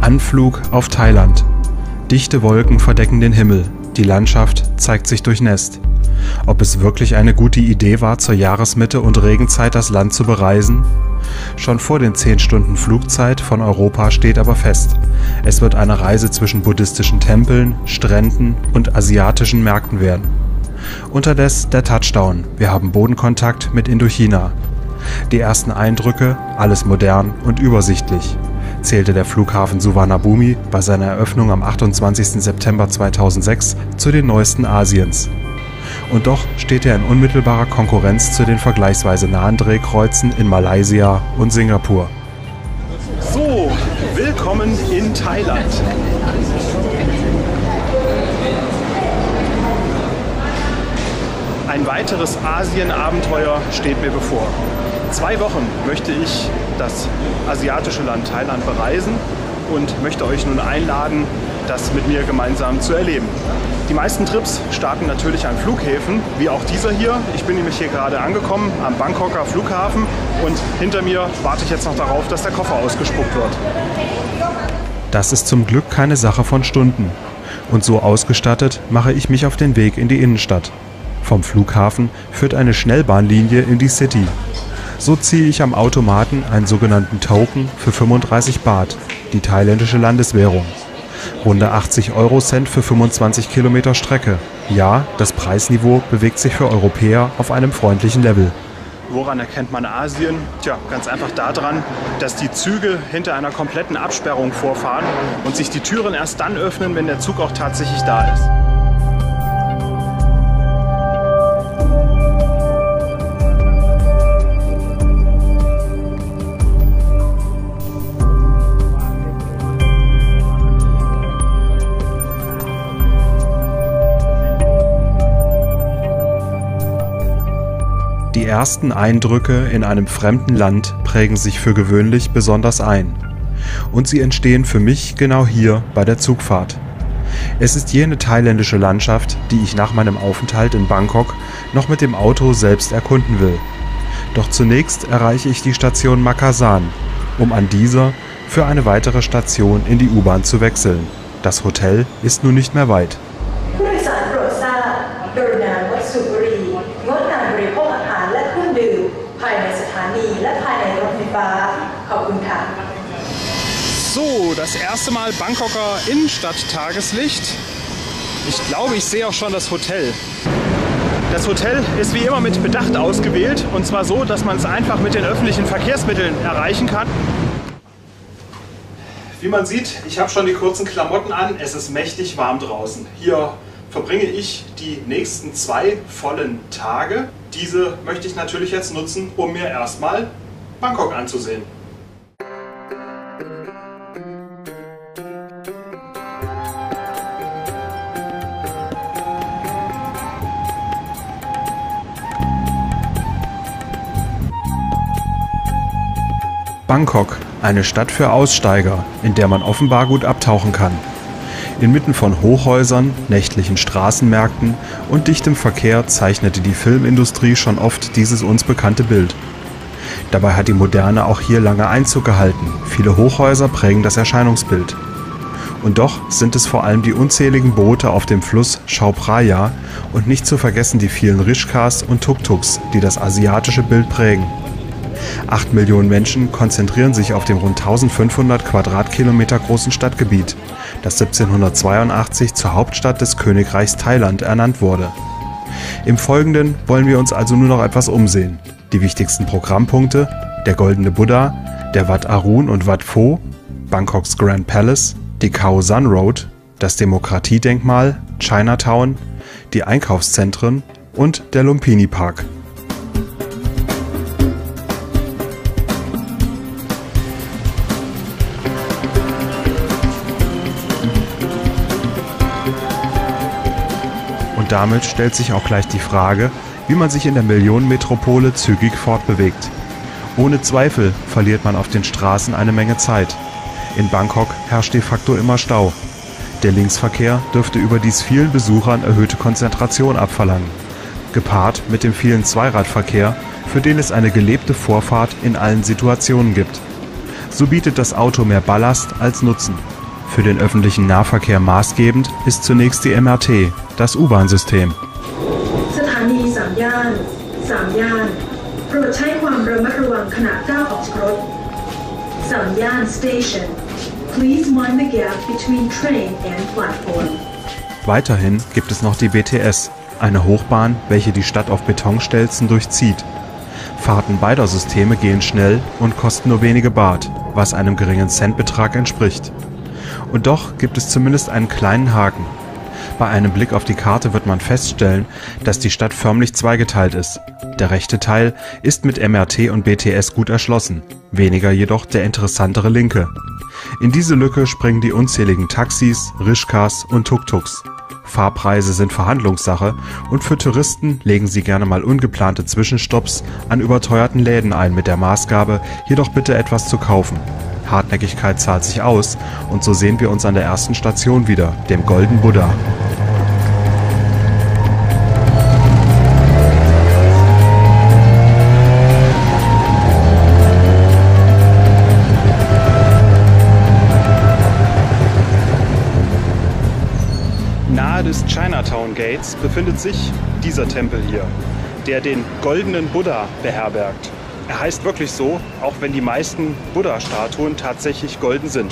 Anflug auf Thailand. Dichte Wolken verdecken den Himmel, die Landschaft zeigt sich durchnässt. Ob es wirklich eine gute Idee war, zur Jahresmitte und Regenzeit das Land zu bereisen? Schon vor den 10 Stunden Flugzeit von Europa steht aber fest: Es wird eine Reise zwischen buddhistischen Tempeln, Stränden und asiatischen Märkten werden. Unterdessen der Touchdown: Wir haben Bodenkontakt mit Indochina. Die ersten Eindrücke: alles modern und übersichtlich, zählte der Flughafen Suvarnabhumi bei seiner Eröffnung am 28. September 2006 zu den neuesten Asiens. Und doch steht er in unmittelbarer Konkurrenz zu den vergleichsweise nahen Drehkreuzen in Malaysia und Singapur. So, willkommen in Thailand. Ein weiteres Asien-Abenteuer steht mir bevor. 2 Wochen möchte ich das asiatische Land Thailand bereisen und möchte euch nun einladen, das mit mir gemeinsam zu erleben. Die meisten Trips starten natürlich an Flughäfen, wie auch dieser hier. Ich bin nämlich hier gerade angekommen am Bangkoker Flughafen und hinter mir warte ich jetzt noch darauf, dass der Koffer ausgespuckt wird. Das ist zum Glück keine Sache von Stunden. Und so ausgestattet mache ich mich auf den Weg in die Innenstadt. Vom Flughafen führt eine Schnellbahnlinie in die City. So ziehe ich am Automaten einen sogenannten Token für 35 Baht, die thailändische Landeswährung. Runde 80 Eurocent für 25 Kilometer Strecke. Ja, das Preisniveau bewegt sich für Europäer auf einem freundlichen Level. Woran erkennt man Asien? Tja, ganz einfach daran, dass die Züge hinter einer kompletten Absperrung vorfahren und sich die Türen erst dann öffnen, wenn der Zug auch tatsächlich da ist. Die ersten Eindrücke in einem fremden Land prägen sich für gewöhnlich besonders ein. Und sie entstehen für mich genau hier bei der Zugfahrt. Es ist jene thailändische Landschaft, die ich nach meinem Aufenthalt in Bangkok noch mit dem Auto selbst erkunden will. Doch zunächst erreiche ich die Station Makasan, um an dieser für eine weitere Station in die U-Bahn zu wechseln. Das Hotel ist nun nicht mehr weit. So, das erste Mal Bangkoker Innenstadt-Tageslicht. Ich glaube, ich sehe auch schon das Hotel. Das Hotel ist wie immer mit Bedacht ausgewählt, und zwar so, dass man es einfach mit den öffentlichen Verkehrsmitteln erreichen kann. Wie man sieht, ich habe schon die kurzen Klamotten an, es ist mächtig warm draußen. Hier verbringe ich die nächsten 2 vollen Tage. Diese möchte ich natürlich jetzt nutzen, um mir erstmal Bangkok anzusehen. Bangkok, eine Stadt für Aussteiger, in der man offenbar gut abtauchen kann. Inmitten von Hochhäusern, nächtlichen Straßenmärkten und dichtem Verkehr zeichnete die Filmindustrie schon oft dieses uns bekannte Bild. Dabei hat die Moderne auch hier lange Einzug gehalten. Viele Hochhäuser prägen das Erscheinungsbild. Und doch sind es vor allem die unzähligen Boote auf dem Fluss Chao Phraya und nicht zu vergessen die vielen Rishkas und Tuk-Tuks, die das asiatische Bild prägen. 8 Millionen Menschen konzentrieren sich auf dem rund 1500 Quadratkilometer großen Stadtgebiet, das 1782 zur Hauptstadt des Königreichs Thailand ernannt wurde. Im Folgenden wollen wir uns also nur noch etwas umsehen. Die wichtigsten Programmpunkte: der Goldene Buddha, der Wat Arun und Wat Pho, Bangkoks Grand Palace, die Khao San Road, das Demokratiedenkmal, Chinatown, die Einkaufszentren und der Lumpini Park. Und damit stellt sich auch gleich die Frage, wie man sich in der Millionenmetropole zügig fortbewegt. Ohne Zweifel verliert man auf den Straßen eine Menge Zeit. In Bangkok herrscht de facto immer Stau. Der Linksverkehr dürfte überdies vielen Besuchern erhöhte Konzentration abverlangen. Gepaart mit dem vielen Zweiradverkehr, für den es eine gelebte Vorfahrt in allen Situationen gibt. So bietet das Auto mehr Ballast als Nutzen. Für den öffentlichen Nahverkehr maßgebend ist zunächst die MRT, das U-Bahn-System. Weiterhin gibt es noch die BTS, eine Hochbahn, welche die Stadt auf Betonstelzen durchzieht. Fahrten beider Systeme gehen schnell und kosten nur wenige Baht, was einem geringen Centbetrag entspricht. Und doch gibt es zumindest einen kleinen Haken. Bei einem Blick auf die Karte wird man feststellen, dass die Stadt förmlich zweigeteilt ist. Der rechte Teil ist mit MRT und BTS gut erschlossen, weniger jedoch der interessantere linke. In diese Lücke springen die unzähligen Taxis, Rischkas und Tuk-Tuks. Fahrpreise sind Verhandlungssache und für Touristen legen sie gerne mal ungeplante Zwischenstopps an überteuerten Läden ein mit der Maßgabe, hier doch bitte etwas zu kaufen. Hartnäckigkeit zahlt sich aus und so sehen wir uns an der ersten Station wieder, dem Golden Buddha. Nahe des Chinatown Gates befindet sich dieser Tempel hier, der den goldenen Buddha beherbergt. Er heißt wirklich so, auch wenn die meisten Buddha-Statuen tatsächlich golden sind.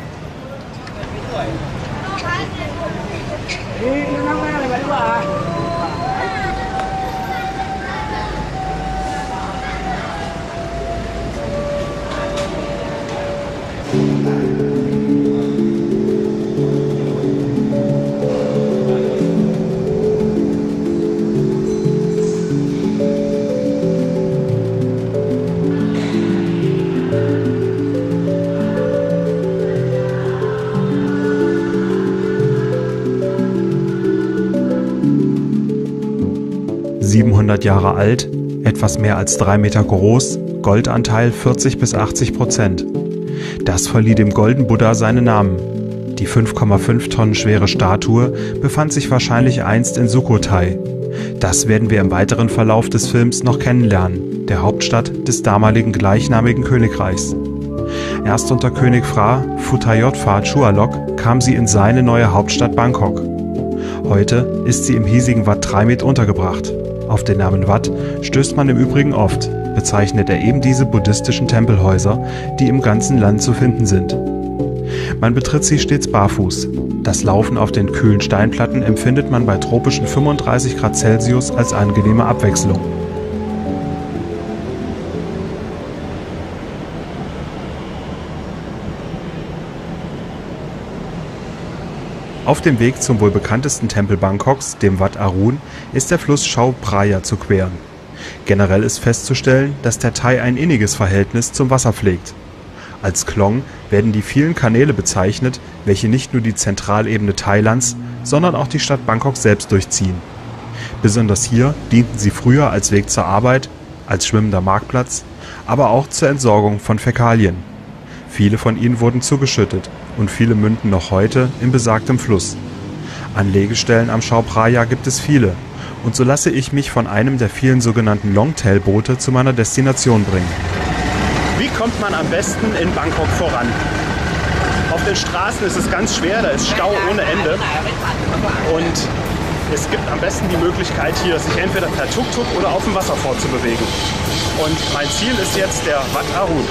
Jahre alt, etwas mehr als 3 Meter groß, Goldanteil 40–80%. Das verlieh dem Golden Buddha seinen Namen. Die 5,5 Tonnen schwere Statue befand sich wahrscheinlich einst in Sukhothai. Das werden wir im weiteren Verlauf des Films noch kennenlernen, der Hauptstadt des damaligen gleichnamigen Königreichs. Erst unter König Phra Phutayotpha Chualok kam sie in seine neue Hauptstadt Bangkok. Heute ist sie im hiesigen Wat Trimit untergebracht. Auf den Namen Wat stößt man im Übrigen oft, bezeichnet er eben diese buddhistischen Tempelhäuser, die im ganzen Land zu finden sind. Man betritt sie stets barfuß. Das Laufen auf den kühlen Steinplatten empfindet man bei tropischen 35 Grad Celsius als angenehme Abwechslung. Auf dem Weg zum wohl bekanntesten Tempel Bangkoks, dem Wat Arun, ist der Fluss Chao Phraya zu queren. Generell ist festzustellen, dass der Thai ein inniges Verhältnis zum Wasser pflegt. Als Klong werden die vielen Kanäle bezeichnet, welche nicht nur die Zentralebene Thailands, sondern auch die Stadt Bangkok selbst durchziehen. Besonders hier dienten sie früher als Weg zur Arbeit, als schwimmender Marktplatz, aber auch zur Entsorgung von Fäkalien. Viele von ihnen wurden zugeschüttet und viele münden noch heute in besagtem Fluss. Anlegestellen am Chao Phraya gibt es viele und so lasse ich mich von einem der vielen sogenannten Longtail-Boote zu meiner Destination bringen. Wie kommt man am besten in Bangkok voran? Auf den Straßen ist es ganz schwer, da ist Stau ohne Ende und es gibt am besten die Möglichkeit hier, sich entweder per Tuk-Tuk oder auf dem Wasser fortzubewegen. Und mein Ziel ist jetzt der Wat Arun.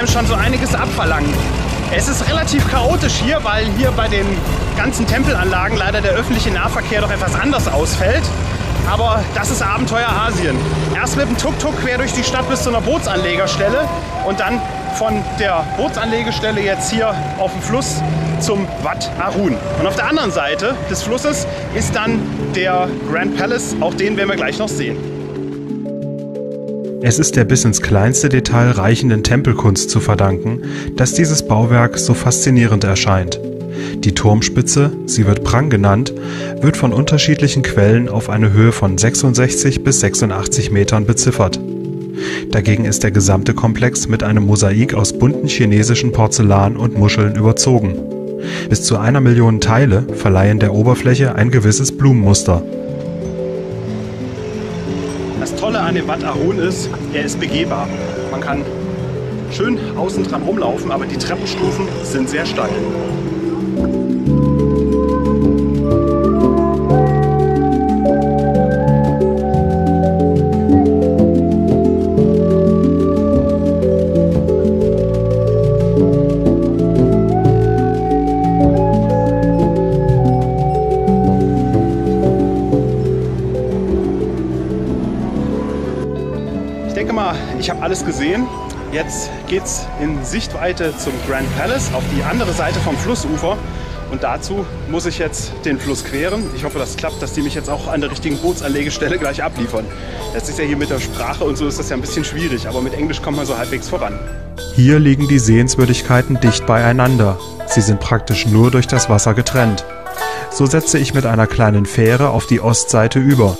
einem schon so einiges abverlangen. Es ist relativ chaotisch hier, weil hier bei den ganzen Tempelanlagen leider der öffentliche Nahverkehr doch etwas anders ausfällt. Aber das ist Abenteuer Asien. Erst mit dem Tuk-Tuk quer durch die Stadt bis zu einer Bootsanlegerstelle und dann von der Bootsanlegestelle jetzt hier auf dem Fluss zum Wat Arun. Und auf der anderen Seite des Flusses ist dann der Grand Palace, auch den werden wir gleich noch sehen. Es ist der bis ins kleinste Detail reichenden Tempelkunst zu verdanken, dass dieses Bauwerk so faszinierend erscheint. Die Turmspitze, sie wird Prang genannt, wird von unterschiedlichen Quellen auf eine Höhe von 66 bis 86 Metern beziffert. Dagegen ist der gesamte Komplex mit einem Mosaik aus bunten chinesischen Porzellan und Muscheln überzogen. Bis zu 1 Million Teile verleihen der Oberfläche ein gewisses Blumenmuster. Das Tolle an dem Wat Arun ist, er ist begehbar. Man kann schön außen dran rumlaufen, aber die Treppenstufen sind sehr steil. Ich habe alles gesehen. Jetzt geht's in Sichtweite zum Grand Palace auf die andere Seite vom Flussufer. Und dazu muss ich jetzt den Fluss queren. Ich hoffe, das klappt, dass die mich jetzt auch an der richtigen Bootsanlegestelle gleich abliefern. Das ist ja hier mit der Sprache und so ist das ja ein bisschen schwierig, aber mit Englisch kommt man so halbwegs voran. Hier liegen die Sehenswürdigkeiten dicht beieinander. Sie sind praktisch nur durch das Wasser getrennt. So setze ich mit einer kleinen Fähre auf die Ostseite über.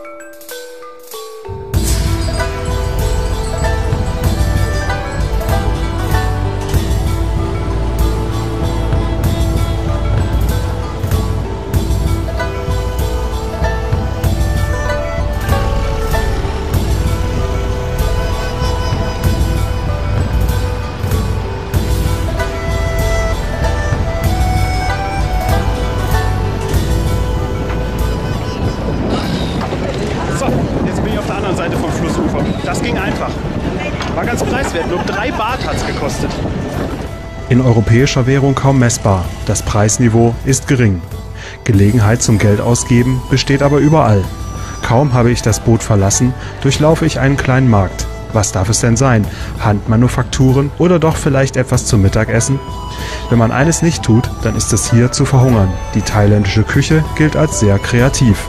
Das ging einfach. War ganz preiswert, nur 3 Baht hat es gekostet. In europäischer Währung kaum messbar, das Preisniveau ist gering. Gelegenheit zum Geldausgeben besteht aber überall. Kaum habe ich das Boot verlassen, durchlaufe ich einen kleinen Markt. Was darf es denn sein? Handmanufakturen oder doch vielleicht etwas zum Mittagessen? Wenn man eines nicht tut, dann ist es hier zu verhungern. Die thailändische Küche gilt als sehr kreativ.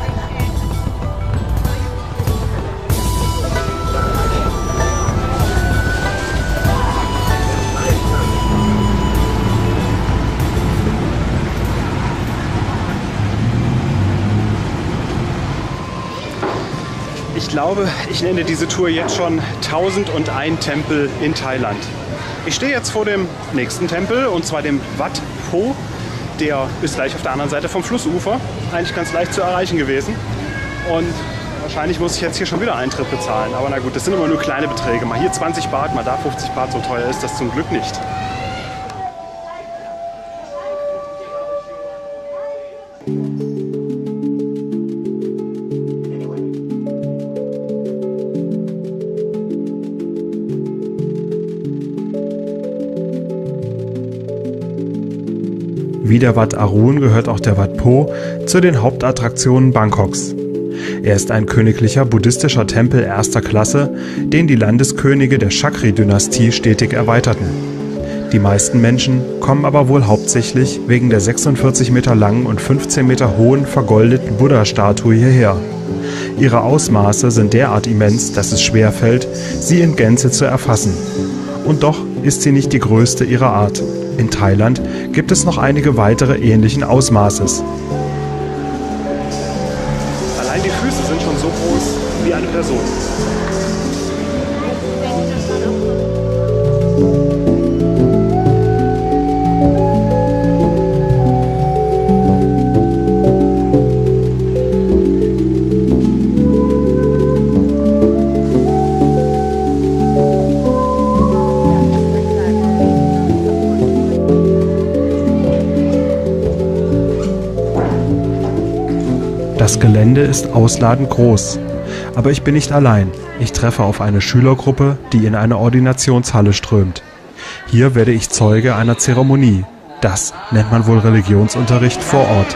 Ich glaube, ich nenne diese Tour jetzt schon 1001 Tempel in Thailand. Ich stehe jetzt vor dem nächsten Tempel, und zwar dem Wat Pho. Der ist gleich auf der anderen Seite vom Flussufer. Eigentlich ganz leicht zu erreichen gewesen. Und wahrscheinlich muss ich jetzt hier schon wieder Eintritt bezahlen. Aber na gut, das sind immer nur kleine Beträge. Mal hier 20 Baht, mal da 50 Baht. So teuer ist das zum Glück nicht. Wie der Wat Arun gehört auch der Wat Pho zu den Hauptattraktionen Bangkoks. Er ist ein königlicher buddhistischer Tempel erster Klasse, den die Landeskönige der Chakri-Dynastie stetig erweiterten. Die meisten Menschen kommen aber wohl hauptsächlich wegen der 46 Meter langen und 15 Meter hohen vergoldeten Buddha-Statue hierher. Ihre Ausmaße sind derart immens, dass es schwerfällt, sie in Gänze zu erfassen. Und doch ist sie nicht die größte ihrer Art. In Thailand gibt es noch einige weitere ähnlichen Ausmaßes. Allein die Füße sind schon so groß wie eine Person. Das Gelände ist ausladend groß. Aber ich bin nicht allein. Ich treffe auf eine Schülergruppe, die in eine Ordinationshalle strömt. Hier werde ich Zeuge einer Zeremonie. Das nennt man wohl Religionsunterricht vor Ort.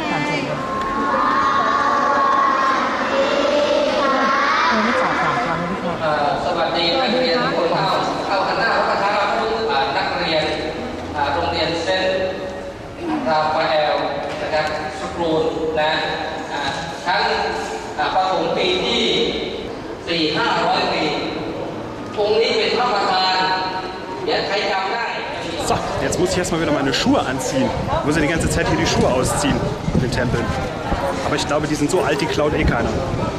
So, jetzt muss ich erstmal wieder meine Schuhe anziehen. Ich muss ja die ganze Zeit hier die Schuhe ausziehen in den Tempeln. Aber ich glaube, die sind so alt, die klaut eh keiner.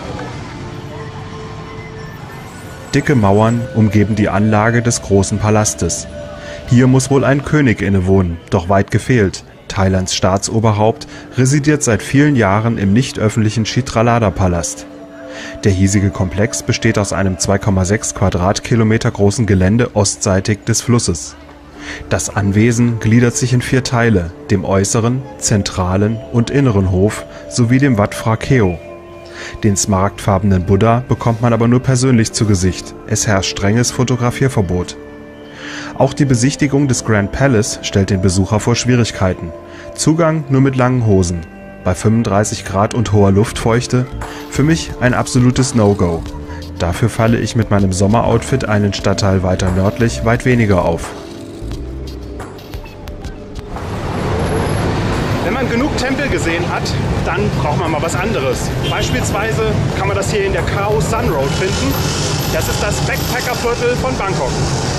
Dicke Mauern umgeben die Anlage des großen Palastes. Hier muss wohl ein König innewohnen, doch weit gefehlt. Thailands Staatsoberhaupt residiert seit vielen Jahren im nicht öffentlichen Chitralada-Palast. Der hiesige Komplex besteht aus einem 2,6 Quadratkilometer großen Gelände ostseitig des Flusses. Das Anwesen gliedert sich in 4 Teile, dem äußeren, zentralen und inneren Hof sowie dem Wat Phra Keo. Den smaragdfarbenen Buddha bekommt man aber nur persönlich zu Gesicht. Es herrscht strenges Fotografierverbot. Auch die Besichtigung des Grand Palace stellt den Besucher vor Schwierigkeiten. Zugang nur mit langen Hosen. Bei 35 Grad und hoher Luftfeuchte für mich ein absolutes No-Go. Dafür falle ich mit meinem Sommeroutfit einen Stadtteil weiter nördlich weit weniger auf. Wenn man genug Tempel gesehen hat, dann braucht man mal was anderes. Beispielsweise kann man das hier in der Khao San Road finden. Das ist das Backpackerviertel von Bangkok.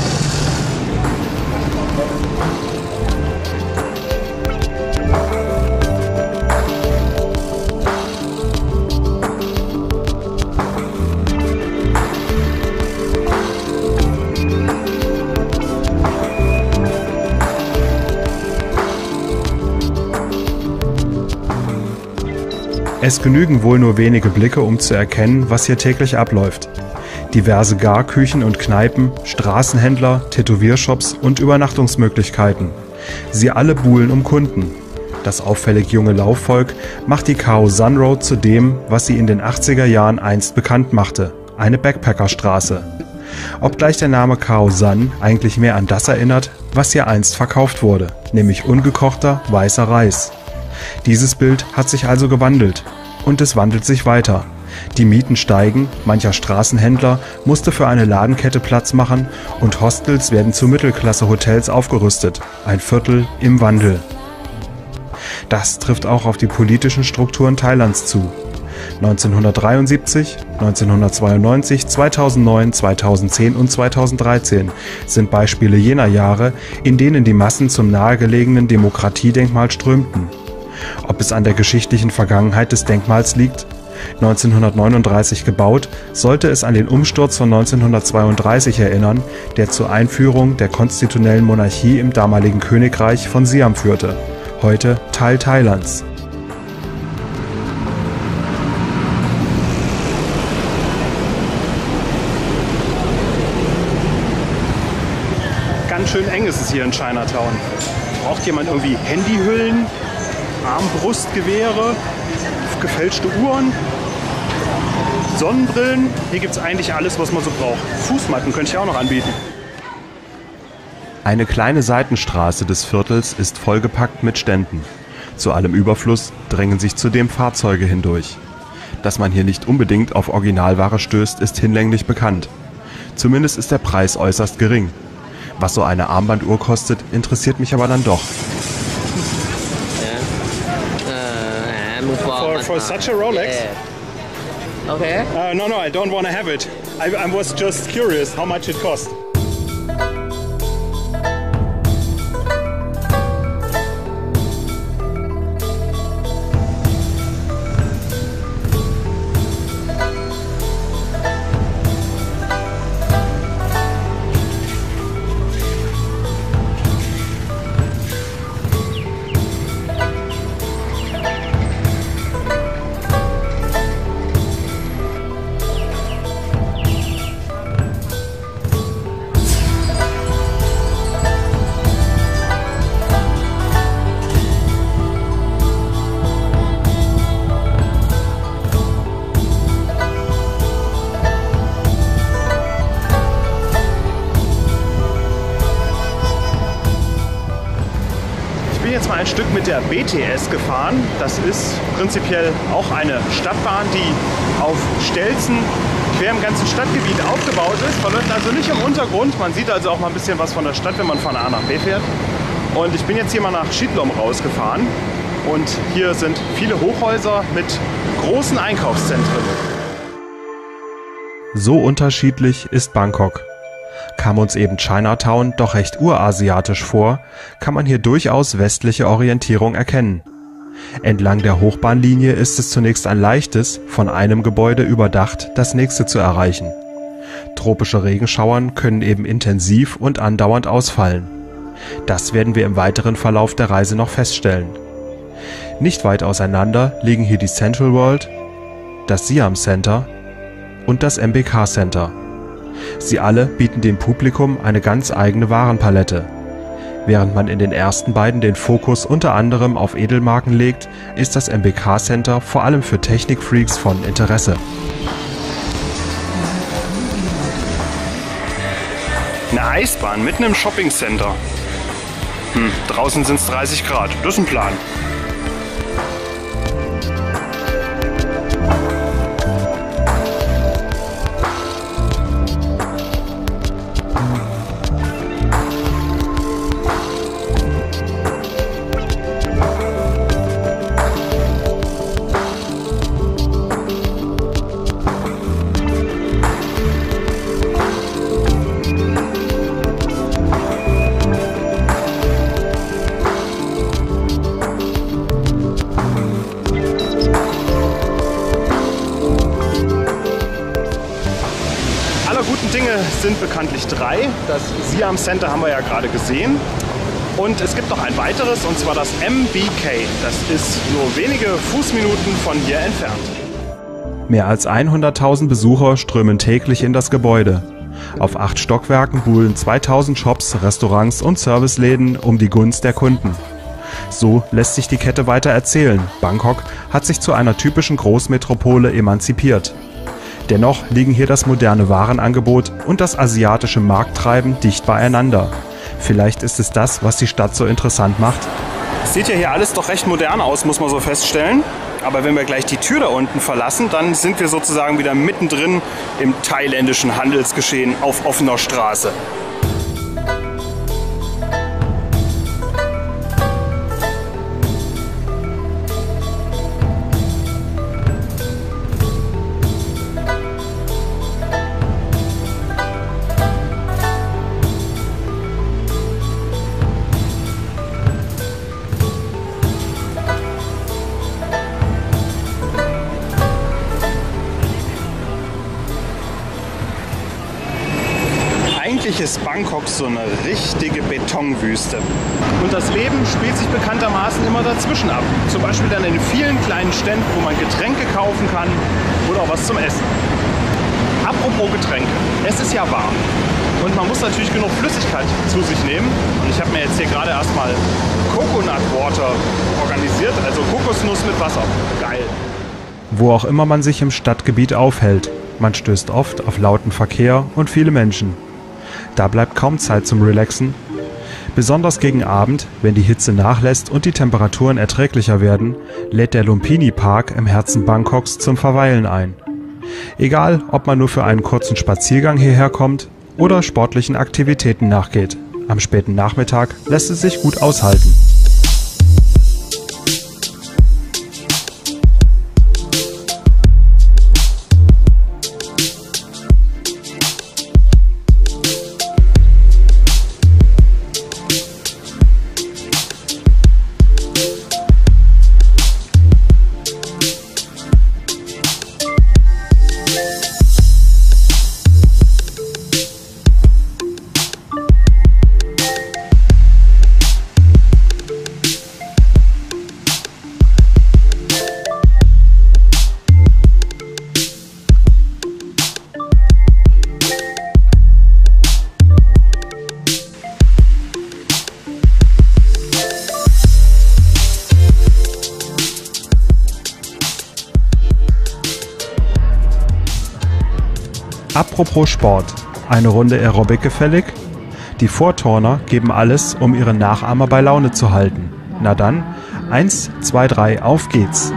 Es genügen wohl nur wenige Blicke, um zu erkennen, was hier täglich abläuft. Diverse Garküchen und Kneipen, Straßenhändler, Tätowiershops und Übernachtungsmöglichkeiten. Sie alle buhlen um Kunden. Das auffällig junge Laufvolk macht die Khao San Road zu dem, was sie in den 80er Jahren einst bekannt machte, eine Backpackerstraße. Obgleich der Name Khao San eigentlich mehr an das erinnert, was hier einst verkauft wurde, nämlich ungekochter weißer Reis. Dieses Bild hat sich also gewandelt. Und es wandelt sich weiter. Die Mieten steigen, mancher Straßenhändler musste für eine Ladenkette Platz machen und Hostels werden zu Mittelklasse-Hotels aufgerüstet. Ein Viertel im Wandel. Das trifft auch auf die politischen Strukturen Thailands zu. 1973, 1992, 2009, 2010 und 2013 sind Beispiele jener Jahre, in denen die Massen zum nahegelegenen Demokratiedenkmal strömten. Ob es an der geschichtlichen Vergangenheit des Denkmals liegt? 1939 gebaut, sollte es an den Umsturz von 1932 erinnern, der zur Einführung der konstitutionellen Monarchie im damaligen Königreich von Siam führte, heute Teil Thailands. Ganz schön eng ist es hier in Chinatown. Braucht jemand irgendwie Handyhüllen, Armbrustgewehre, gefälschte Uhren, Sonnenbrillen? Hier gibt es eigentlich alles, was man so braucht. Fußmatten könnte ich auch noch anbieten. Eine kleine Seitenstraße des Viertels ist vollgepackt mit Ständen. Zu allem Überfluss drängen sich zudem Fahrzeuge hindurch. Dass man hier nicht unbedingt auf Originalware stößt, ist hinlänglich bekannt. Zumindest ist der Preis äußerst gering. Was so eine Armbanduhr kostet, interessiert mich aber dann doch. For such a Rolex? Okay. No, I don't want to have it. I was just curious how much it cost. der BTS gefahren. Das ist prinzipiell auch eine Stadtbahn, die auf Stelzen quer im ganzen Stadtgebiet aufgebaut ist. Verläuft also nicht im Untergrund. Man sieht also auch mal ein bisschen was von der Stadt, wenn man von A nach B fährt. Und ich bin jetzt hier mal nach Schiedlom rausgefahren. Und hier sind viele Hochhäuser mit großen Einkaufszentren. So unterschiedlich ist Bangkok. Kam uns eben Chinatown doch recht urasiatisch vor, kann man hier durchaus westliche Orientierung erkennen. Entlang der Hochbahnlinie ist es zunächst ein leichtes, von einem Gebäude überdacht, das nächste zu erreichen. Tropische Regenschauern können eben intensiv und andauernd ausfallen. Das werden wir im weiteren Verlauf der Reise noch feststellen. Nicht weit auseinander liegen hier die Central World, das Siam Center und das MBK Center. Sie alle bieten dem Publikum eine ganz eigene Warenpalette. Während man in den ersten beiden den Fokus unter anderem auf Edelmarken legt, ist das MBK Center vor allem für Technikfreaks von Interesse. Eine Eisbahn mitten im Shoppingcenter. Draußen sind es 30 Grad. Das ist ein Plan. Dinge sind bekanntlich 3. Das Siam Center haben wir ja gerade gesehen. Und es gibt noch ein weiteres, und zwar das MBK. Das ist nur wenige Fußminuten von hier entfernt. Mehr als 100.000 Besucher strömen täglich in das Gebäude. Auf 8 Stockwerken buhlen 2000 Shops, Restaurants und Serviceläden um die Gunst der Kunden. So lässt sich die Kette weiter erzählen. Bangkok hat sich zu einer typischen Großmetropole emanzipiert. Dennoch liegen hier das moderne Warenangebot und das asiatische Markttreiben dicht beieinander. Vielleicht ist es das, was die Stadt so interessant macht. Sieht ja hier alles doch recht modern aus, muss man so feststellen. Aber wenn wir gleich die Tür da unten verlassen, dann sind wir sozusagen wieder mittendrin im thailändischen Handelsgeschehen auf offener Straße. Eigentlich ist Bangkok so eine richtige Betonwüste. Und das Leben spielt sich bekanntermaßen immer dazwischen ab. Zum Beispiel dann in vielen kleinen Ständen, wo man Getränke kaufen kann oder auch was zum Essen. Apropos Getränke, es ist ja warm. Und man muss natürlich genug Flüssigkeit zu sich nehmen. Und ich habe mir jetzt hier gerade erstmal Coconut Water organisiert, also Kokosnuss mit Wasser. Geil. Wo auch immer man sich im Stadtgebiet aufhält, man stößt oft auf lauten Verkehr und viele Menschen. Da bleibt kaum Zeit zum Relaxen. Besonders gegen Abend, wenn die Hitze nachlässt und die Temperaturen erträglicher werden, lädt der Lumpini Park im Herzen Bangkoks zum Verweilen ein. Egal, ob man nur für einen kurzen Spaziergang hierher kommt oder sportlichen Aktivitäten nachgeht. Am späten Nachmittag lässt es sich gut aushalten. Apropos Sport, eine Runde Aerobic gefällig? Die Vorturner geben alles, um ihre Nachahmer bei Laune zu halten. Na dann, 1, 2, 3, auf geht's!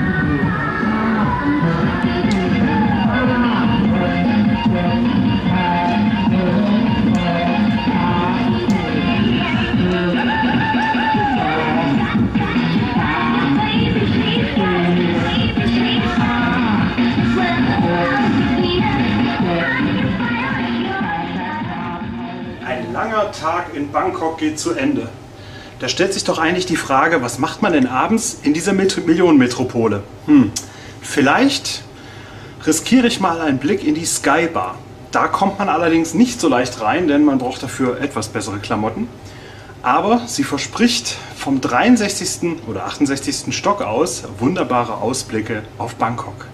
Ein langer Tag in Bangkok geht zu Ende. Da stellt sich doch eigentlich die Frage, was macht man denn abends in dieser Millionenmetropole? Vielleicht riskiere ich mal einen Blick in die Sky Bar. Da kommt man allerdings nicht so leicht rein, denn man braucht dafür etwas bessere Klamotten. Aber sie verspricht vom 63. oder 68. Stock aus wunderbare Ausblicke auf Bangkok.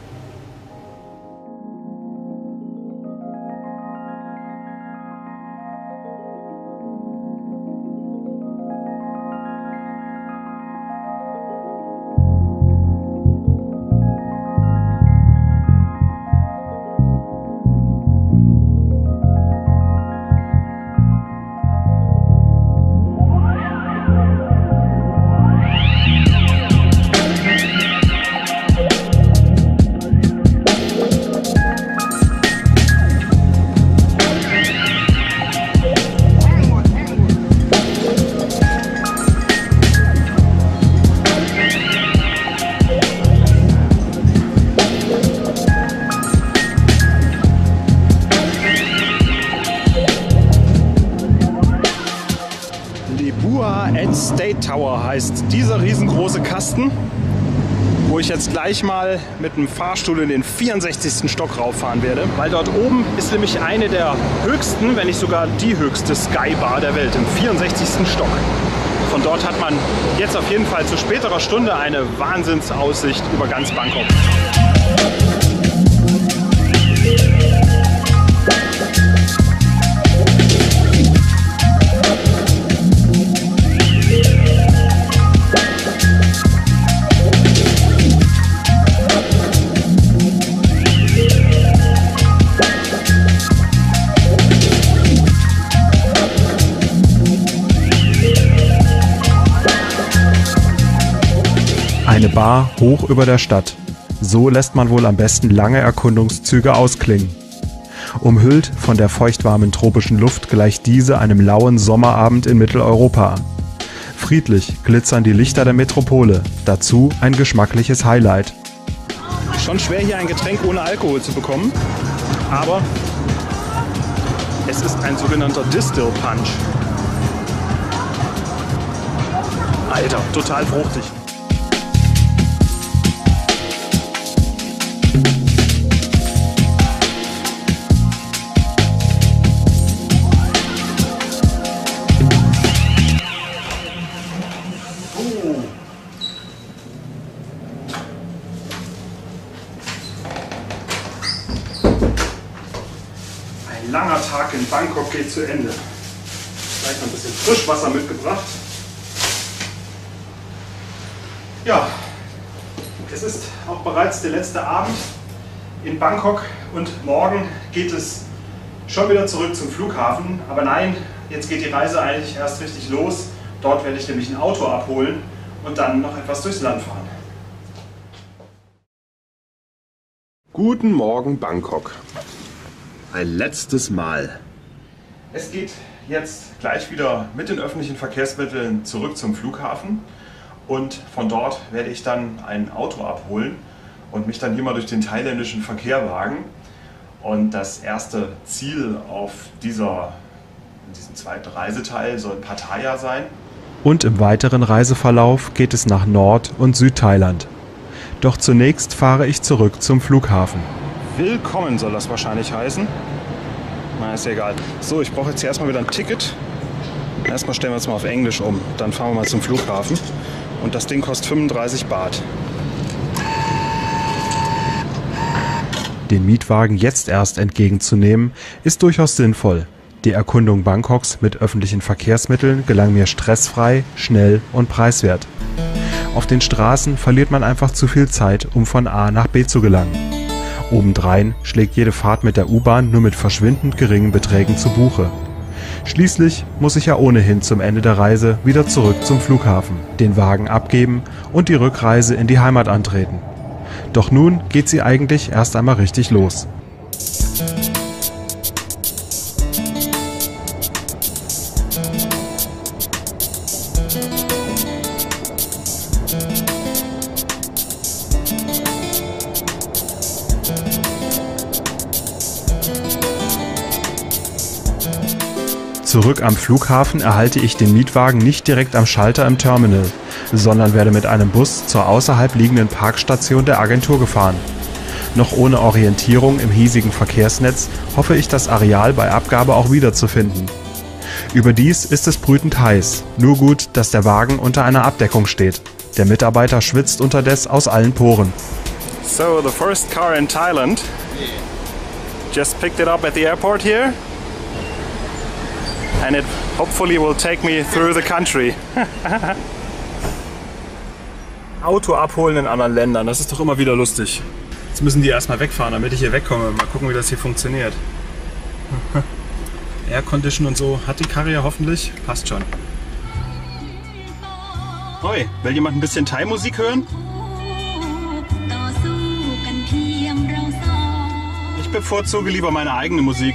State Tower heißt dieser riesengroße Kasten, wo ich jetzt gleich mal mit einem Fahrstuhl in den 64. Stock rauffahren werde, weil dort oben ist nämlich eine der höchsten, wenn nicht sogar die höchste Sky Bar der Welt, im 64. Stock. Von dort hat man jetzt auf jeden Fall zu späterer Stunde eine Wahnsinnsaussicht über ganz Bangkok. Eine Bar hoch über der Stadt. So lässt man wohl am besten lange Erkundungszüge ausklingen. Umhüllt von der feuchtwarmen tropischen Luft gleicht diese einem lauen Sommerabend in Mitteleuropa. Friedlich glitzern die Lichter der Metropole, dazu ein geschmackliches Highlight. Schon schwer hier ein Getränk ohne Alkohol zu bekommen, aber es ist ein sogenannter Distill Punch. Alter, total fruchtig. Ein langer Tag in Bangkok geht zu Ende. Gleich noch ein bisschen Frischwasser mitgebracht. Ja, es ist auch bereits der letzte Abend in Bangkok und morgen geht es schon wieder zurück zum Flughafen. Aber nein, jetzt geht die Reise eigentlich erst richtig los. Dort werde ich nämlich ein Auto abholen und dann noch etwas durchs Land fahren. Guten Morgen, Bangkok. Ein letztes Mal. Es geht jetzt gleich wieder mit den öffentlichen Verkehrsmitteln zurück zum Flughafen und von dort werde ich dann ein Auto abholen und mich dann hier mal durch den thailändischen Verkehr wagen. Und das erste Ziel auf diesem zweiten Reiseteil soll Pattaya sein. Und im weiteren Reiseverlauf geht es nach Nord- und Südthailand. Doch zunächst fahre ich zurück zum Flughafen. Willkommen soll das wahrscheinlich heißen. Na, ist ja egal. So, ich brauche jetzt hier erstmal wieder ein Ticket. Erstmal stellen wir uns mal auf Englisch um. Dann fahren wir mal zum Flughafen. Und das Ding kostet 35 Baht. Den Mietwagen jetzt erst entgegenzunehmen, ist durchaus sinnvoll. Die Erkundung Bangkoks mit öffentlichen Verkehrsmitteln gelang mir stressfrei, schnell und preiswert. Auf den Straßen verliert man einfach zu viel Zeit, um von A nach B zu gelangen. Obendrein schlägt jede Fahrt mit der U-Bahn nur mit verschwindend geringen Beträgen zu Buche. Schließlich muss ich ja ohnehin zum Ende der Reise wieder zurück zum Flughafen, den Wagen abgeben und die Rückreise in die Heimat antreten. Doch nun geht sie eigentlich erst einmal richtig los. Zurück am Flughafen erhalte ich den Mietwagen nicht direkt am Schalter im Terminal, sondern werde mit einem Bus zur außerhalb liegenden Parkstation der Agentur gefahren. Noch ohne Orientierung im hiesigen Verkehrsnetz hoffe ich, das Areal bei Abgabe auch wiederzufinden. Überdies ist es brütend heiß, nur gut, dass der Wagen unter einer Abdeckung steht. Der Mitarbeiter schwitzt unterdessen aus allen Poren. So, the first car in Thailand. Just picked it up at the airport here. And it hopefully will take me through the country. Auto abholen in anderen Ländern, das ist doch immer wieder lustig. Jetzt müssen die erstmal wegfahren, damit ich hier wegkomme. Mal gucken, wie das hier funktioniert. Aircondition und so hat die Karre ja hoffentlich. Passt schon. Hoi, will jemand ein bisschen Thai-Musik hören? Ich bevorzuge lieber meine eigene Musik.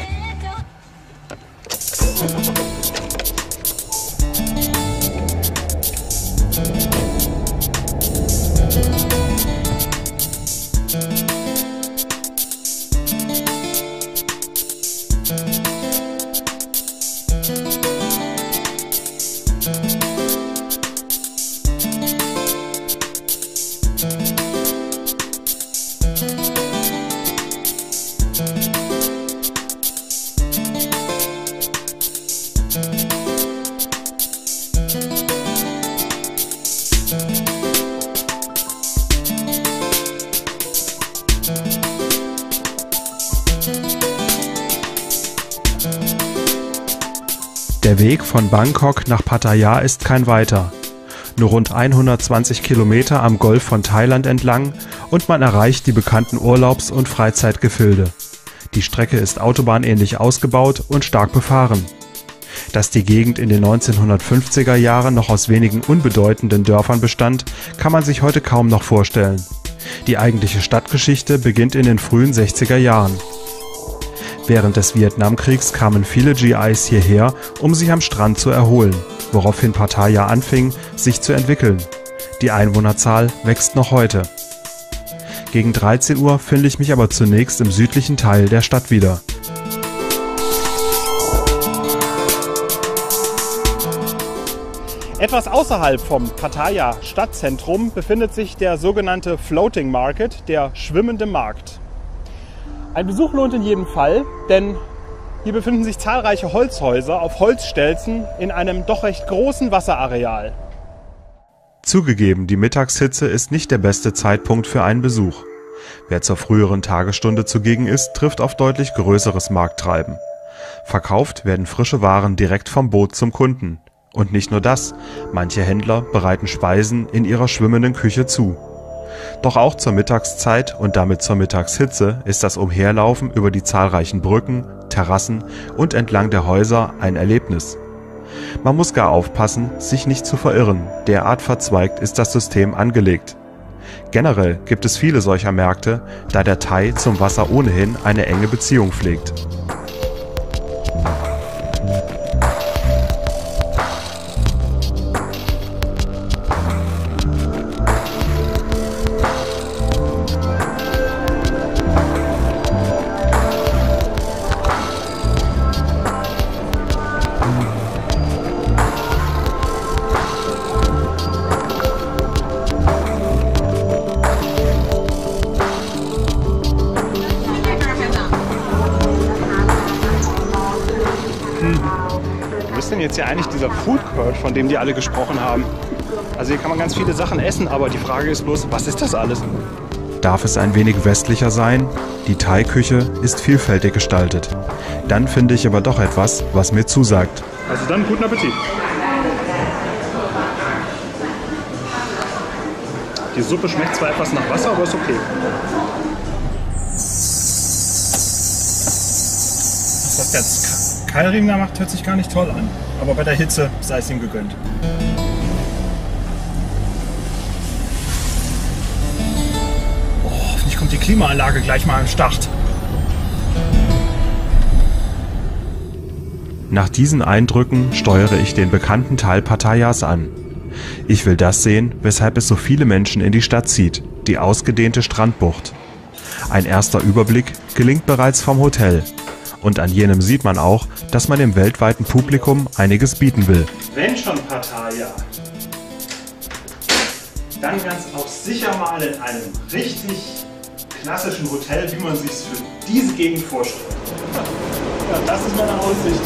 Der Weg von Bangkok nach Pattaya ist kein weiter. Nur rund 120 Kilometer am Golf von Thailand entlang und man erreicht die bekannten Urlaubs- und Freizeitgefilde. Die Strecke ist autobahnähnlich ausgebaut und stark befahren. Dass die Gegend in den 1950er Jahren noch aus wenigen unbedeutenden Dörfern bestand, kann man sich heute kaum noch vorstellen. Die eigentliche Stadtgeschichte beginnt in den frühen 60er Jahren. Während des Vietnamkriegs kamen viele GIs hierher, um sich am Strand zu erholen, woraufhin Pattaya anfing, sich zu entwickeln. Die Einwohnerzahl wächst noch heute. Gegen 13 Uhr finde ich mich aber zunächst im südlichen Teil der Stadt wieder. Etwas außerhalb vom Pattaya Stadtzentrum befindet sich der sogenannte Floating Market, der schwimmende Markt. Ein Besuch lohnt in jedem Fall, denn hier befinden sich zahlreiche Holzhäuser auf Holzstelzen in einem doch recht großen Wasserareal. Zugegeben, die Mittagshitze ist nicht der beste Zeitpunkt für einen Besuch. Wer zur früheren Tagesstunde zugegen ist, trifft auf deutlich größeres Markttreiben. Verkauft werden frische Waren direkt vom Boot zum Kunden. Und nicht nur das, manche Händler bereiten Speisen in ihrer schwimmenden Küche zu. Doch auch zur Mittagszeit und damit zur Mittagshitze ist das Umherlaufen über die zahlreichen Brücken, Terrassen und entlang der Häuser ein Erlebnis. Man muss gar aufpassen, sich nicht zu verirren, derart verzweigt ist das System angelegt. Generell gibt es viele solcher Märkte, da der Thai zum Wasser ohnehin eine enge Beziehung pflegt. Wo ist denn jetzt hier eigentlich dieser Food Court, von dem die alle gesprochen haben? Also hier kann man ganz viele Sachen essen, aber die Frage ist bloß, was ist das alles? Darf es ein wenig westlicher sein? Die Thai-Küche ist vielfältig gestaltet. Dann finde ich aber doch etwas, was mir zusagt. Also dann guten Appetit. Die Suppe schmeckt zwar etwas nach Wasser, aber ist okay. Das ist ganz Keilriemen da macht, hört sich gar nicht toll an. Aber bei der Hitze sei es ihm gegönnt. Oh, hoffentlich kommt die Klimaanlage gleich mal am Start. Nach diesen Eindrücken steuere ich den bekannten Teil Pattayas an. Ich will das sehen, weshalb es so viele Menschen in die Stadt zieht, die ausgedehnte Strandbucht. Ein erster Überblick gelingt bereits vom Hotel. Und an jenem sieht man auch, dass man dem weltweiten Publikum einiges bieten will. Wenn schon Pattaya, dann ganz auch sicher mal in einem richtig klassischen Hotel, wie man sich für diese Gegend vorstellt. Ja, das ist meine Aussicht.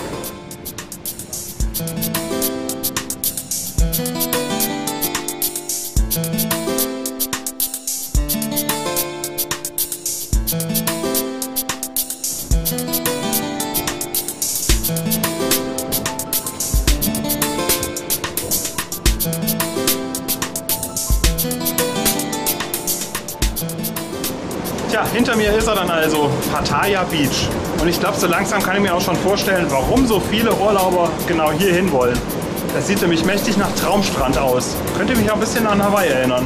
Tja, hinter mir ist er dann also, Pattaya Beach. Und ich glaube, so langsam kann ich mir auch schon vorstellen, warum so viele Urlauber genau hier hin wollen. Das sieht nämlich mächtig nach Traumstrand aus. Könnte mich auch ein bisschen an Hawaii erinnern.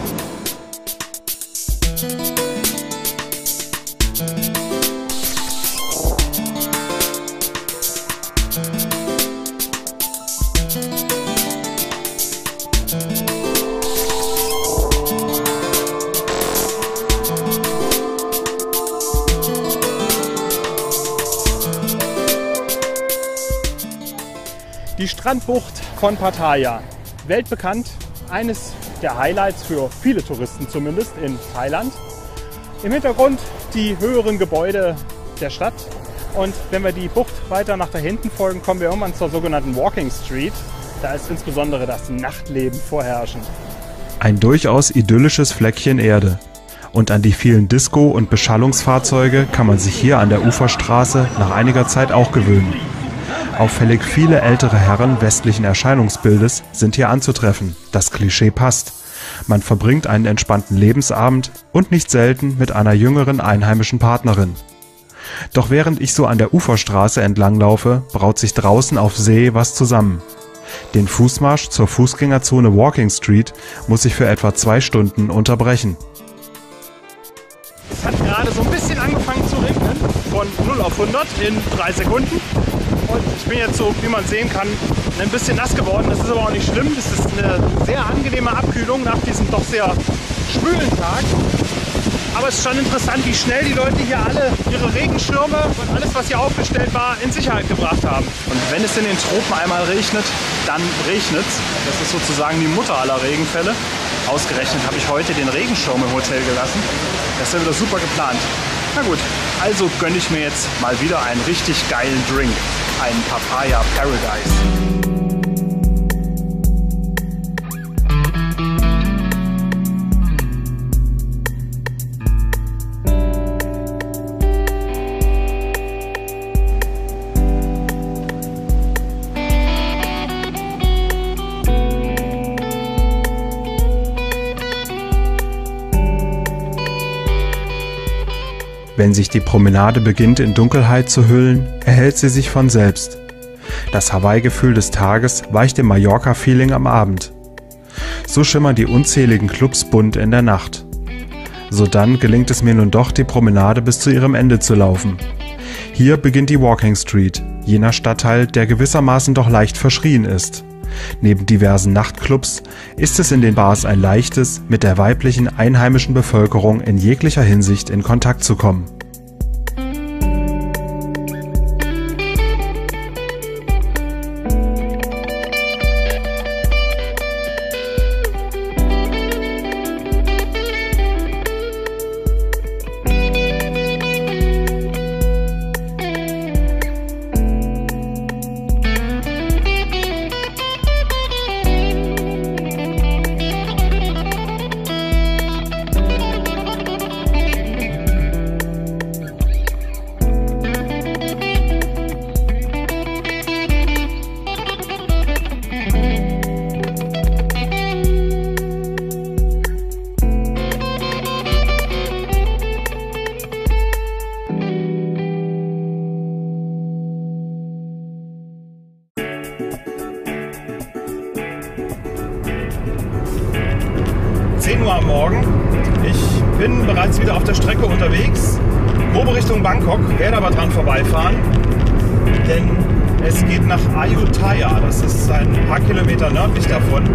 Die Strandbucht von Pattaya, weltbekannt, eines der Highlights für viele Touristen zumindest in Thailand. Im Hintergrund die höheren Gebäude der Stadt und wenn wir die Bucht weiter nach da hinten folgen, kommen wir irgendwann zur sogenannten Walking Street. Da ist insbesondere das Nachtleben vorherrschend. Ein durchaus idyllisches Fleckchen Erde. Und an die vielen Disco- und Beschallungsfahrzeuge kann man sich hier an der Uferstraße nach einiger Zeit auch gewöhnen. Auffällig viele ältere Herren westlichen Erscheinungsbildes sind hier anzutreffen. Das Klischee passt. Man verbringt einen entspannten Lebensabend und nicht selten mit einer jüngeren einheimischen Partnerin. Doch während ich so an der Uferstraße entlanglaufe, braut sich draußen auf See was zusammen. Den Fußmarsch zur Fußgängerzone Walking Street muss ich für etwa 2 Stunden unterbrechen. Es hat gerade so ein bisschen angefangen zu regnen, von 0 auf 100 in 3 Sekunden. Und ich bin jetzt so, wie man sehen kann, ein bisschen nass geworden. Das ist aber auch nicht schlimm. Das ist eine sehr angenehme Abkühlung nach diesem doch sehr schwülen Tag. Aber es ist schon interessant, wie schnell die Leute hier alle ihre Regenschirme und alles, was hier aufgestellt war, in Sicherheit gebracht haben. Und wenn es in den Tropen einmal regnet, dann regnet es. Das ist sozusagen die Mutter aller Regenfälle. Ausgerechnet habe ich heute den Regenschirm im Hotel gelassen. Das ist ja wieder super geplant. Na gut, also gönne ich mir jetzt mal wieder einen richtig geilen Drink. Ein Papaya Paradise. Wenn sich die Promenade beginnt in Dunkelheit zu hüllen, erhellt sie sich von selbst. Das Hawaii-Gefühl des Tages weicht dem Mallorca-Feeling am Abend. So schimmern die unzähligen Clubs bunt in der Nacht. Sodann gelingt es mir nun doch, die Promenade bis zu ihrem Ende zu laufen. Hier beginnt die Walking Street, jener Stadtteil, der gewissermaßen doch leicht verschrien ist. Neben diversen Nachtclubs ist es in den Bars ein leichtes, mit der weiblichen einheimischen Bevölkerung in jeglicher Hinsicht in Kontakt zu kommen. Ich bin bereits wieder auf der Strecke unterwegs, grobe Richtung Bangkok, werde aber dran vorbeifahren, denn es geht nach Ayutthaya, das ist ein paar Kilometer nördlich davon.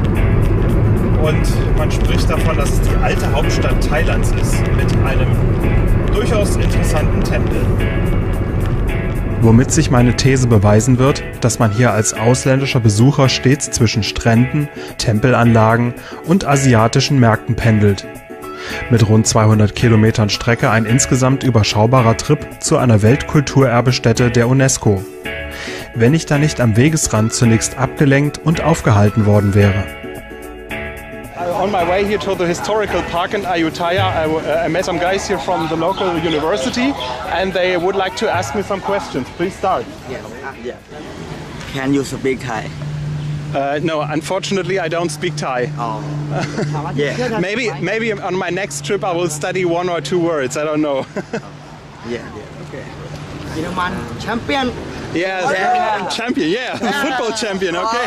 Und man spricht davon, dass es die alte Hauptstadt Thailands ist, mit einem durchaus interessanten Tempel. Womit sich meine These beweisen wird, dass man hier als ausländischer Besucher stets zwischen Stränden, Tempelanlagen und asiatischen Märkten pendelt. Mit rund 200 Kilometern Strecke ein insgesamt überschaubarer Trip zu einer Weltkulturerbestätte der UNESCO. Wenn ich da nicht am Wegesrand zunächst abgelenkt und aufgehalten worden wäre. On my way here to the historical park in Ayutthaya, I met some guys here from the local university and they would like to ask me some questions. Please start. Yeah. Can you speak Thai? No, unfortunately I don't speak Thai. Oh. Yeah. Maybe on my next trip I will study 1 or 2 words, I don't know. Yeah. Okay. Champion. Yeah, champion, yeah, football champion, okay.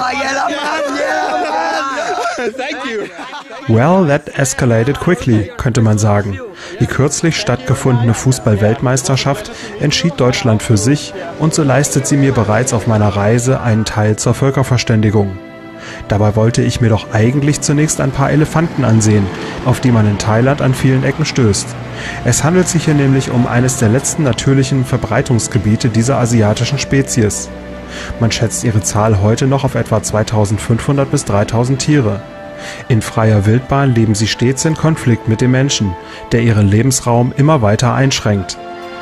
Thank you. Well, that escalated quickly, könnte man sagen. Die kürzlich stattgefundene Fußball-Weltmeisterschaft entschied Deutschland für sich und so leistet sie mir bereits auf meiner Reise einen Teil zur Völkerverständigung. Dabei wollte ich mir doch eigentlich zunächst ein paar Elefanten ansehen, auf die man in Thailand an vielen Ecken stößt. Es handelt sich hier nämlich um eines der letzten natürlichen Verbreitungsgebiete dieser asiatischen Spezies. Man schätzt ihre Zahl heute noch auf etwa 2500 bis 3000 Tiere. In freier Wildbahn leben sie stets in Konflikt mit dem Menschen, der ihren Lebensraum immer weiter einschränkt.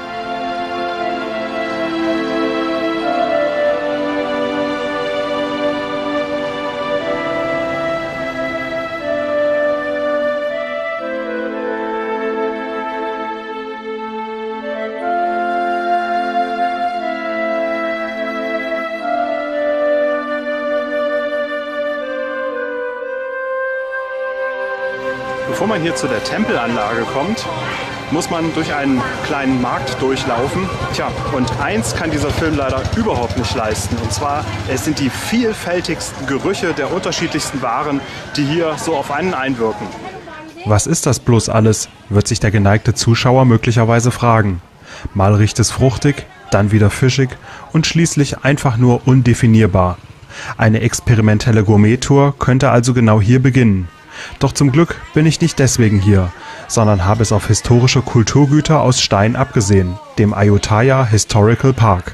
Bevor man hier zu der Tempelanlage kommt, muss man durch einen kleinen Markt durchlaufen. Tja, und eins kann dieser Film leider überhaupt nicht leisten. Und zwar, es sind die vielfältigsten Gerüche der unterschiedlichsten Waren, die hier so auf einen einwirken. Was ist das bloß alles, wird sich der geneigte Zuschauer möglicherweise fragen. Mal riecht es fruchtig, dann wieder fischig und schließlich einfach nur undefinierbar. Eine experimentelle Gourmet-Tour könnte also genau hier beginnen. Doch zum Glück bin ich nicht deswegen hier, sondern habe es auf historische Kulturgüter aus Stein abgesehen, dem Ayutthaya Historical Park.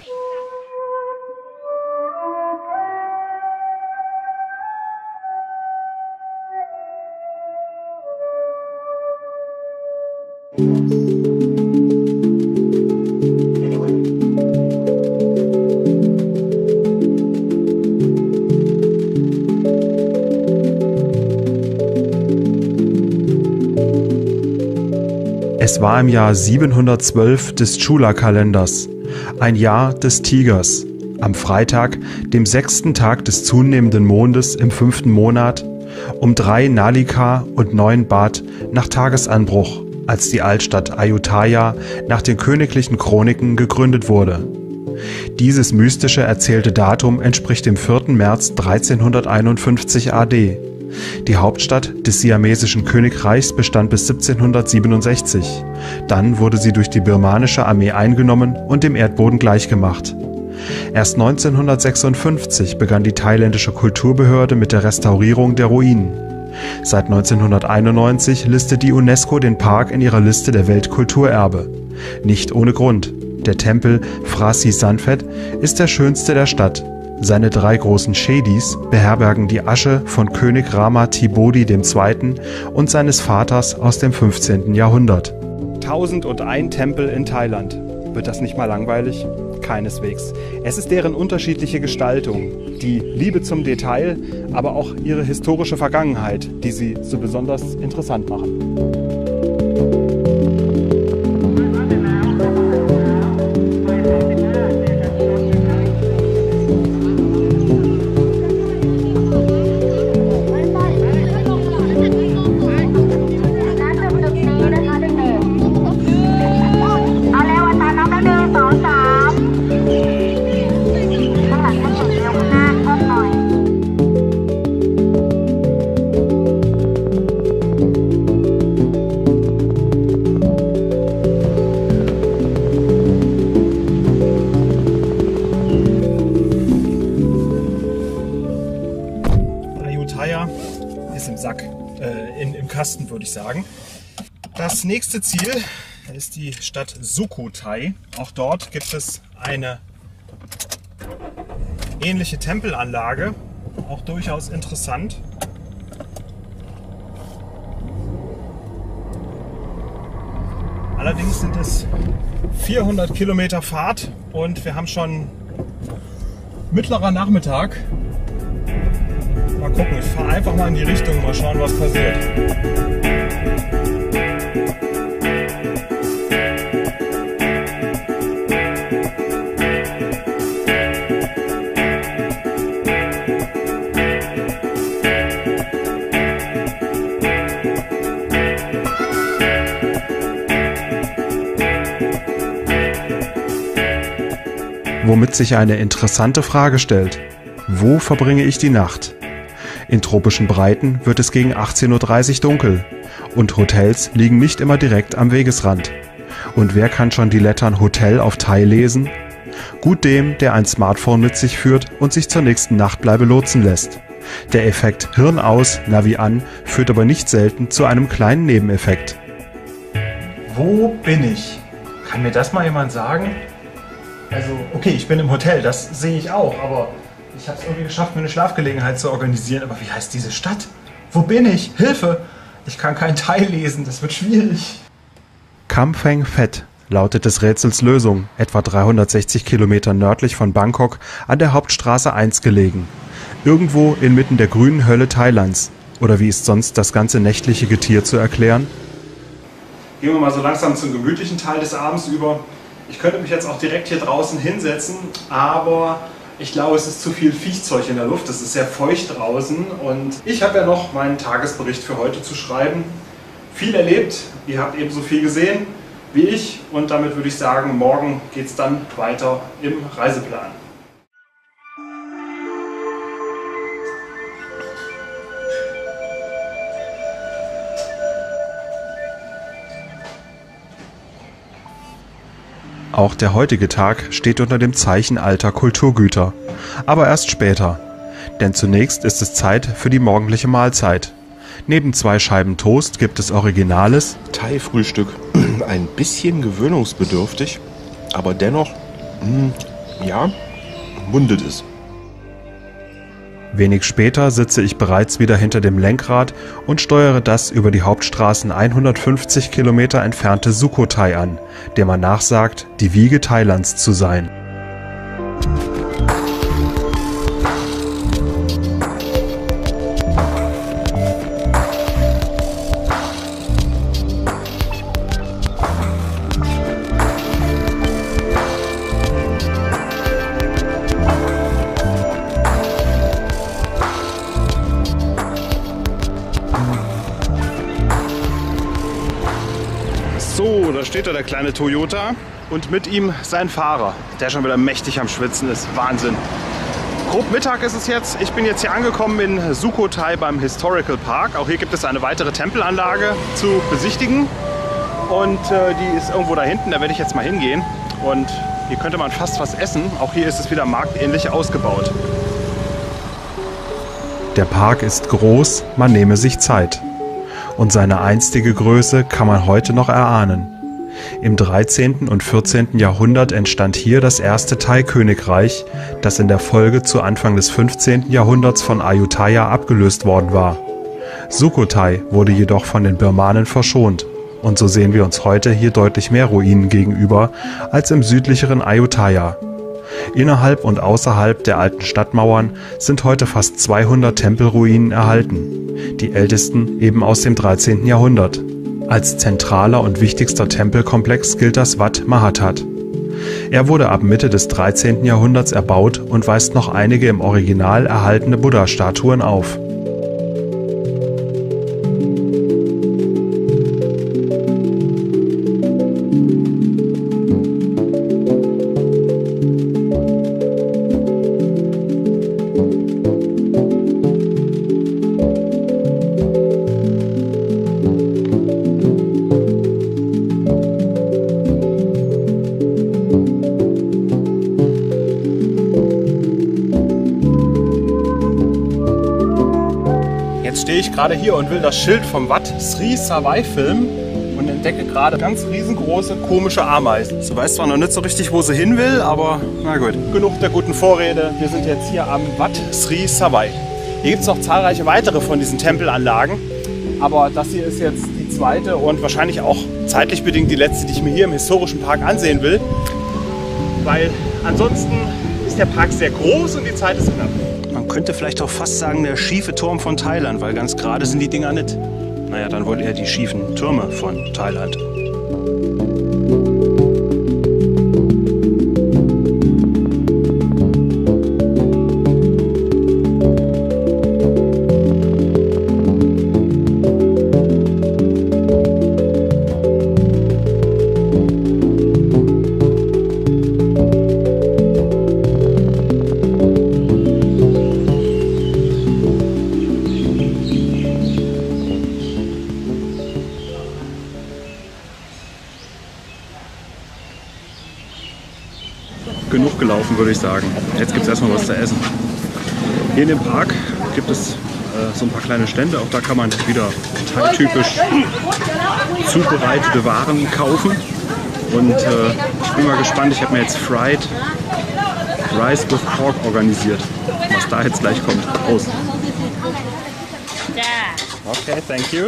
Es war im Jahr 712 des Chula-Kalenders, ein Jahr des Tigers, am Freitag, dem 6. Tag des zunehmenden Mondes im 5. Monat, um 3 Nalika und 9 Bat nach Tagesanbruch, als die Altstadt Ayutthaya nach den königlichen Chroniken gegründet wurde. Dieses mystische erzählte Datum entspricht dem 4. März 1351 AD. Die Hauptstadt des siamesischen Königreichs bestand bis 1767. Dann wurde sie durch die birmanische Armee eingenommen und dem Erdboden gleichgemacht. Erst 1956 begann die thailändische Kulturbehörde mit der Restaurierung der Ruinen. Seit 1991 listet die UNESCO den Park in ihrer Liste der Weltkulturerbe. Nicht ohne Grund. Der Tempel Frasi Sanphet ist der schönste der Stadt. Seine 3 großen Shedis beherbergen die Asche von König Rama Thibodi II. Und seines Vaters aus dem 15. Jahrhundert. 1001 Tempel in Thailand. Wird das nicht mal langweilig? Keineswegs. Es ist deren unterschiedliche Gestaltung, die Liebe zum Detail, aber auch ihre historische Vergangenheit, die sie so besonders interessant machen. würde ich sagen. Das nächste Ziel ist die Stadt Sukhothai. Auch dort gibt es eine ähnliche Tempelanlage, auch durchaus interessant. Allerdings sind es 400 Kilometer Fahrt und wir haben schon mittlerer Nachmittag. Mal gucken, ich fahre einfach mal in die Richtung, mal schauen, was passiert. Womit sich eine interessante Frage stellt. Wo verbringe ich die Nacht? In tropischen Breiten wird es gegen 18:30 Uhr dunkel und Hotels liegen nicht immer direkt am Wegesrand. Und wer kann schon die Lettern Hotel auf Thai lesen? Gut dem, der ein Smartphone mit sich führt und sich zur nächsten Nachtbleibe lotsen lässt. Der Effekt Hirn aus, Navi an führt aber nicht selten zu einem kleinen Nebeneffekt. Wo bin ich? Kann mir das mal jemand sagen? Also, okay, ich bin im Hotel, das sehe ich auch, aber ich habe es irgendwie geschafft, mir eine Schlafgelegenheit zu organisieren. Aber wie heißt diese Stadt? Wo bin ich? Hilfe! Ich kann kein Thai lesen, das wird schwierig. Kamphaeng Phet lautet des Rätsels Lösung, etwa 360 Kilometer nördlich von Bangkok an der Hauptstraße 1 gelegen. Irgendwo inmitten der grünen Hölle Thailands. Oder wie ist sonst das ganze nächtliche Getier zu erklären? Gehen wir mal so langsam zum gemütlichen Teil des Abends über. Ich könnte mich jetzt auch direkt hier draußen hinsetzen, aber ich glaube, es ist zu viel Viechzeug in der Luft. Es ist sehr feucht draußen und ich habe ja noch meinen Tagesbericht für heute zu schreiben. Viel erlebt, ihr habt ebenso viel gesehen wie ich und damit würde ich sagen, morgen geht es dann weiter im Reiseplan. Auch der heutige Tag steht unter dem Zeichen alter Kulturgüter. Aber erst später. Denn zunächst ist es Zeit für die morgendliche Mahlzeit. Neben 2 Scheiben Toast gibt es originales Thai-Frühstück. Ein bisschen gewöhnungsbedürftig, aber dennoch, ja, mundet es. Wenig später sitze ich bereits wieder hinter dem Lenkrad und steuere das über die Hauptstraßen 150 Kilometer entfernte Sukhothai an, der man nachsagt, die Wiege Thailands zu sein. So, da steht da der kleine Toyota und mit ihm sein Fahrer, der schon wieder mächtig am Schwitzen ist. Wahnsinn. Grob Mittag ist es jetzt. Ich bin jetzt hier angekommen in Sukhothai beim Historical Park. Auch hier gibt es eine weitere Tempelanlage zu besichtigen. Und die ist irgendwo da hinten, da werde ich jetzt mal hingehen. Und hier könnte man fast was essen. Auch hier ist es wieder marktähnlich ausgebaut. Der Park ist groß, man nehme sich Zeit. Und seine einstige Größe kann man heute noch erahnen. Im 13. und 14. Jahrhundert entstand hier das erste Thai-Königreich, das in der Folge zu Anfang des 15. Jahrhunderts von Ayutthaya abgelöst worden war. Sukhothai wurde jedoch von den Birmanen verschont. Und so sehen wir uns heute hier deutlich mehr Ruinen gegenüber als im südlicheren Ayutthaya. Innerhalb und außerhalb der alten Stadtmauern sind heute fast 200 Tempelruinen erhalten, die ältesten eben aus dem 13. Jahrhundert. Als zentraler und wichtigster Tempelkomplex gilt das Wat Mahathat. Er wurde ab Mitte des 13. Jahrhunderts erbaut und weist noch einige im Original erhaltene Buddha-Statuen auf. Jetzt stehe ich gerade hier und will das Schild vom Wat Sri Savai filmen und entdecke gerade ganz riesengroße komische Ameisen. Sie weiß zwar noch nicht so richtig, wo sie hin will, aber na gut. Genug der guten Vorrede. Wir sind jetzt hier am Wat Sri Savai. Hier gibt es noch zahlreiche weitere von diesen Tempelanlagen. Aber das hier ist jetzt die zweite und wahrscheinlich auch zeitlich bedingt die letzte, die ich mir hier im historischen Park ansehen will. Weil ansonsten ist der Park sehr groß und die Zeit ist knapp. Man könnte vielleicht auch fast sagen, der schiefe Turm von Thailand, weil ganz gerade sind die Dinger nicht. Naja, dann wohl eher die schiefen Türme von Thailand. Genug gelaufen, würde ich sagen. Jetzt gibt es erstmal was zu essen. Hier in dem Park gibt es so ein paar kleine Stände. Auch da kann man wieder thai-typisch zubereitete Waren kaufen. Und ich bin mal gespannt. Ich habe mir jetzt Fried Rice with Pork organisiert. Was da jetzt gleich kommt. Prost. Okay, thank you.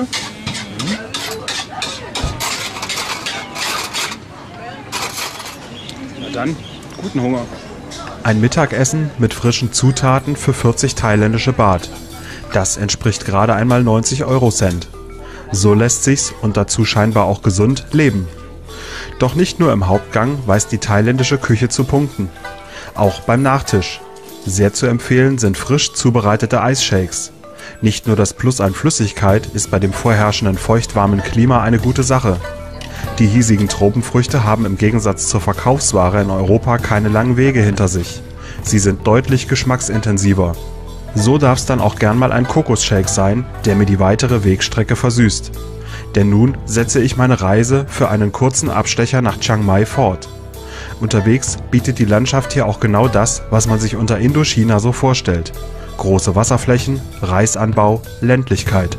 Na dann. Guten Hunger. Ein Mittagessen mit frischen Zutaten für 40 thailändische Baht. Das entspricht gerade einmal 90 Eurocent. So lässt sich's und dazu scheinbar auch gesund leben. Doch nicht nur im Hauptgang weiß die thailändische Küche zu punkten. Auch beim Nachtisch. Sehr zu empfehlen sind frisch zubereitete Eisshakes. Nicht nur das Plus an Flüssigkeit ist bei dem vorherrschenden feuchtwarmen Klima eine gute Sache. Die hiesigen Tropenfrüchte haben im Gegensatz zur Verkaufsware in Europa keine langen Wege hinter sich. Sie sind deutlich geschmacksintensiver. So darf es dann auch gern mal ein Kokosshake sein, der mir die weitere Wegstrecke versüßt. Denn nun setze ich meine Reise für einen kurzen Abstecher nach Chiang Mai fort. Unterwegs bietet die Landschaft hier auch genau das, was man sich unter Indochina so vorstellt. Große Wasserflächen, Reisanbau, Ländlichkeit.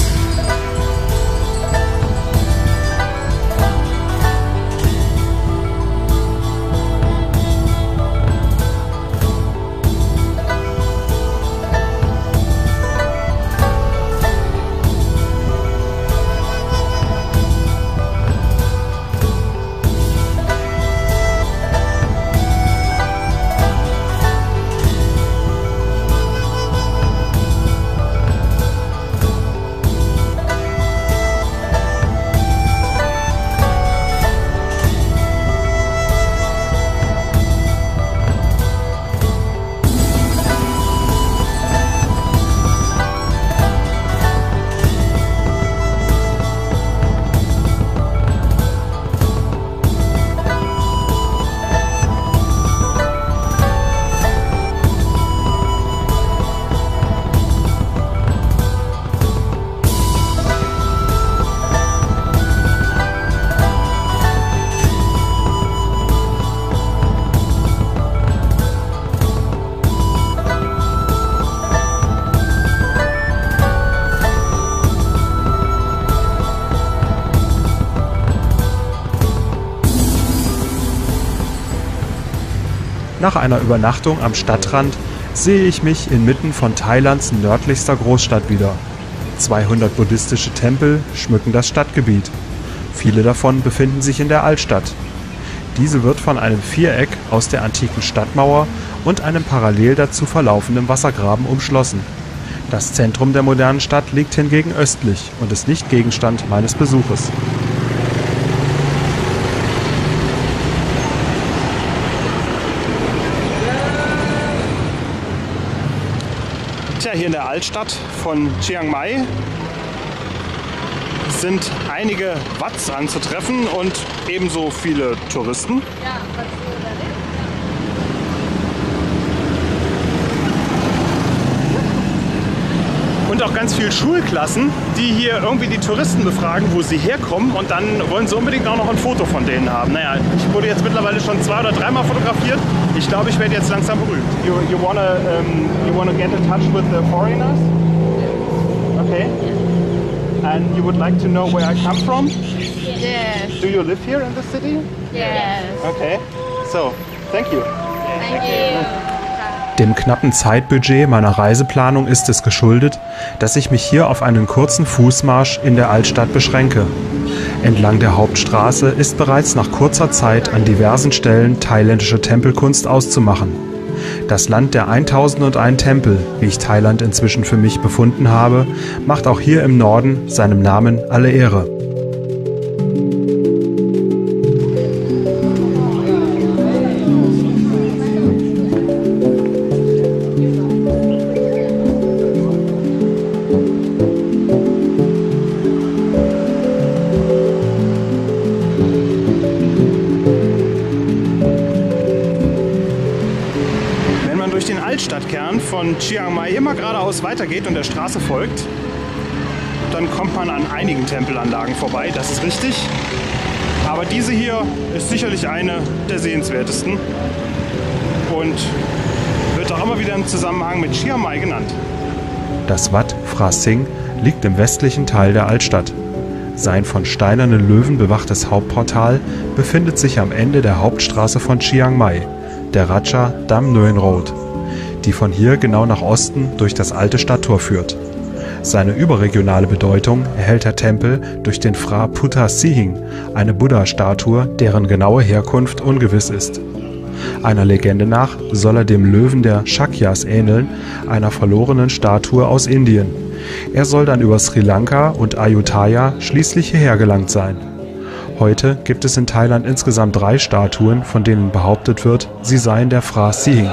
Nach einer Übernachtung am Stadtrand sehe ich mich inmitten von Thailands nördlichster Großstadt wieder. 200 buddhistische Tempel schmücken das Stadtgebiet. Viele davon befinden sich in der Altstadt. Diese wird von einem Viereck aus der antiken Stadtmauer und einem parallel dazu verlaufenden Wassergraben umschlossen. Das Zentrum der modernen Stadt liegt hingegen östlich und ist nicht Gegenstand meines Besuches. Tja, hier in der Altstadt von Chiang Mai sind einige Wats anzutreffen und ebenso viele Touristen. Und auch ganz viele Schulklassen, die hier irgendwie die Touristen befragen, wo sie herkommen, und dann wollen sie unbedingt auch noch ein Foto von denen haben. Naja, ich wurde jetzt mittlerweile schon 2- oder 3-mal fotografiert. Ich glaube, ich werde jetzt langsam berühmt. You wanna get in touch with the foreigners? Okay. And you would like to know where I come from? Yes. Do you live here in the city? Yes. Okay. So, thank you. Thank you. Dem knappen Zeitbudget meiner Reiseplanung ist es geschuldet, dass ich mich hier auf einen kurzen Fußmarsch in der Altstadt beschränke. Entlang der Hauptstraße ist bereits nach kurzer Zeit an diversen Stellen thailändische Tempelkunst auszumachen. Das Land der 1001 Tempel, wie ich Thailand inzwischen für mich befunden habe, macht auch hier im Norden seinem Namen alle Ehre. Altstadtkern von Chiang Mai immer geradeaus weitergeht und der Straße folgt, dann kommt man an einigen Tempelanlagen vorbei, das ist richtig. Aber diese hier ist sicherlich eine der sehenswertesten und wird auch immer wieder im Zusammenhang mit Chiang Mai genannt. Das Wat Phra Sing liegt im westlichen Teil der Altstadt. Sein von steinernen Löwen bewachtes Hauptportal befindet sich am Ende der Hauptstraße von Chiang Mai, der Ratcha Dam Nguyen Road, die von hier genau nach Osten durch das alte Stadttor führt. Seine überregionale Bedeutung erhält der Tempel durch den Phra Phutta Sihing, eine Buddha-Statue, deren genaue Herkunft ungewiss ist. Einer Legende nach soll er dem Löwen der Shakyas ähneln, einer verlorenen Statue aus Indien. Er soll dann über Sri Lanka und Ayutthaya schließlich hierher gelangt sein. Heute gibt es in Thailand insgesamt 3 Statuen, von denen behauptet wird, sie seien der Phra Sihing.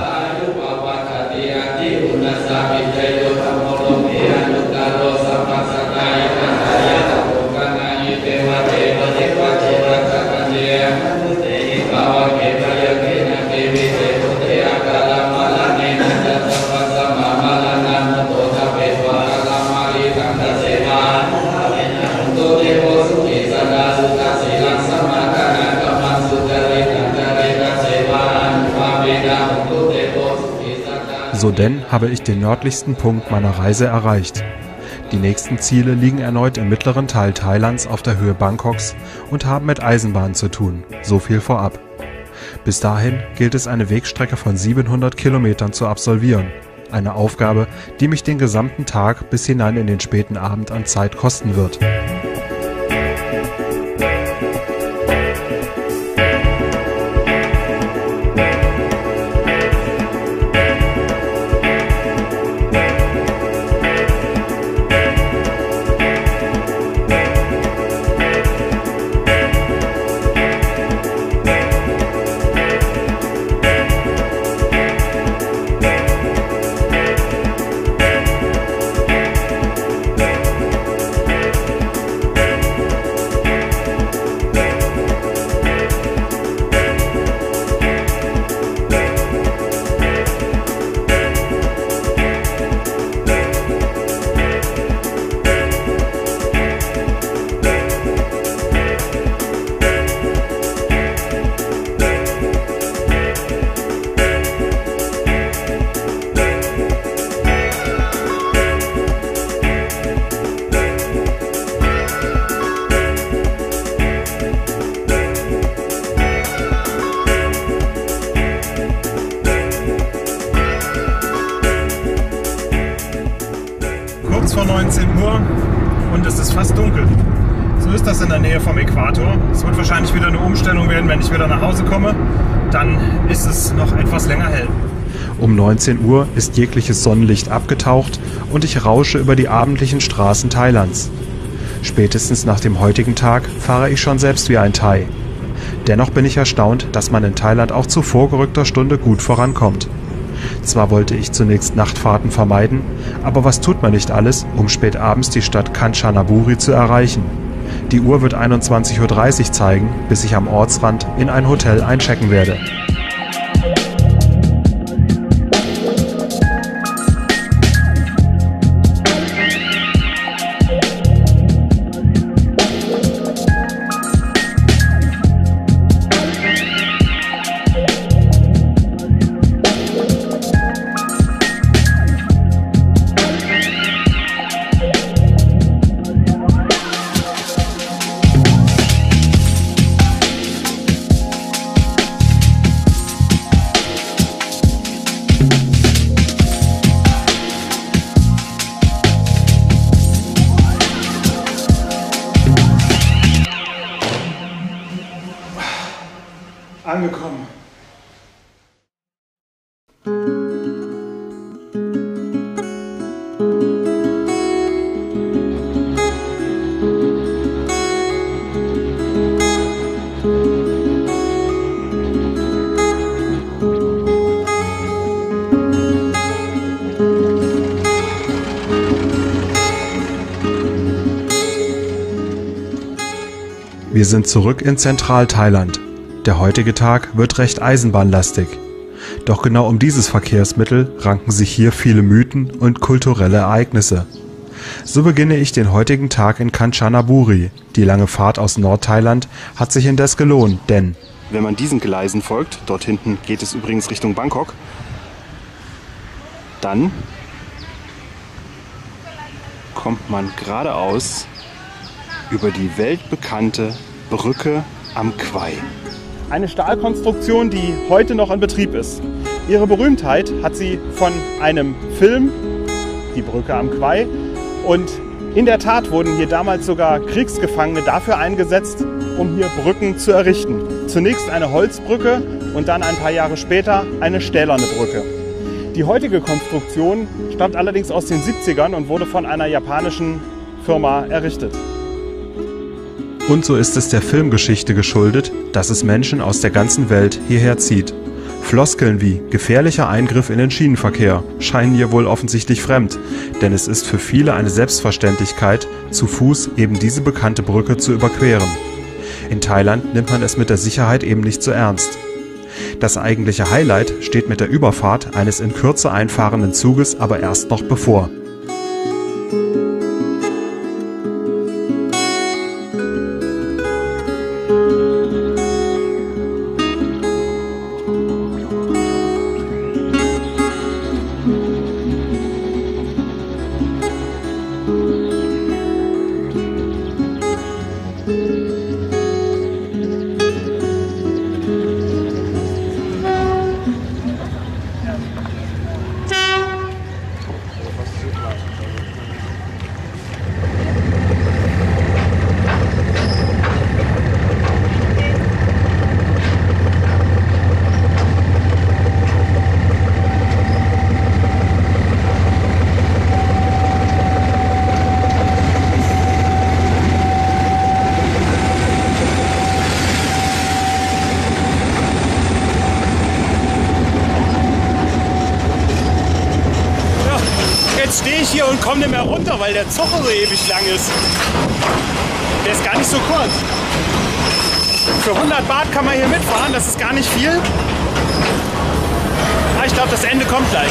So denn habe ich den nördlichsten Punkt meiner Reise erreicht. Die nächsten Ziele liegen erneut im mittleren Teil Thailands auf der Höhe Bangkoks und haben mit Eisenbahn zu tun, so viel vorab. Bis dahin gilt es, eine Wegstrecke von 700 Kilometern zu absolvieren. Eine Aufgabe, die mich den gesamten Tag bis hinein in den späten Abend an Zeit kosten wird. Vor 19 Uhr und es ist fast dunkel. So ist das in der Nähe vom Äquator. Es wird wahrscheinlich wieder eine Umstellung werden, wenn ich wieder nach Hause komme. Dann ist es noch etwas länger hell. Um 19 Uhr ist jegliches Sonnenlicht abgetaucht und ich rausche über die abendlichen Straßen Thailands. Spätestens nach dem heutigen Tag fahre ich schon selbst wie ein Thai. Dennoch bin ich erstaunt, dass man in Thailand auch zu vorgerückter Stunde gut vorankommt. Zwar wollte ich zunächst Nachtfahrten vermeiden, aber was tut man nicht alles, um spät abends die Stadt Kanchanaburi zu erreichen? Die Uhr wird 21:30 Uhr zeigen, bis ich am Ortsrand in ein Hotel einchecken werde. angekommen. Wir sind zurück in Zentral-Thailand. Der heutige Tag wird recht eisenbahnlastig. Doch genau um dieses Verkehrsmittel ranken sich hier viele Mythen und kulturelle Ereignisse. So beginne ich den heutigen Tag in Kanchanaburi. Die lange Fahrt aus Nordthailand hat sich indes gelohnt, denn wenn man diesen Gleisen folgt, dort hinten geht es übrigens Richtung Bangkok, dann kommt man geradeaus über die weltbekannte Brücke am Quai. Eine Stahlkonstruktion, die heute noch in Betrieb ist. Ihre Berühmtheit hat sie von einem Film, die Brücke am Quai. Und in der Tat wurden hier damals sogar Kriegsgefangene dafür eingesetzt, um hier Brücken zu errichten. Zunächst eine Holzbrücke und dann ein paar Jahre später eine stählerne Brücke. Die heutige Konstruktion stammt allerdings aus den 70ern und wurde von einer japanischen Firma errichtet. und so ist es der Filmgeschichte geschuldet, dass es Menschen aus der ganzen Welt hierher zieht. Floskeln wie gefährlicher Eingriff in den Schienenverkehr scheinen hier wohl offensichtlich fremd, denn es ist für viele eine Selbstverständlichkeit, zu Fuß eben diese bekannte Brücke zu überqueren. In Thailand nimmt man es mit der Sicherheit eben nicht so ernst. Das eigentliche Highlight steht mit der Überfahrt eines in Kürze einfahrenden Zuges aber erst noch bevor. Jetzt stehe ich hier und komme nicht mehr runter, weil der Zug so ewig lang ist. Der ist gar nicht so kurz. Für 100 Baht kann man hier mitfahren, das ist gar nicht viel. Aber ich glaube, das Ende kommt gleich.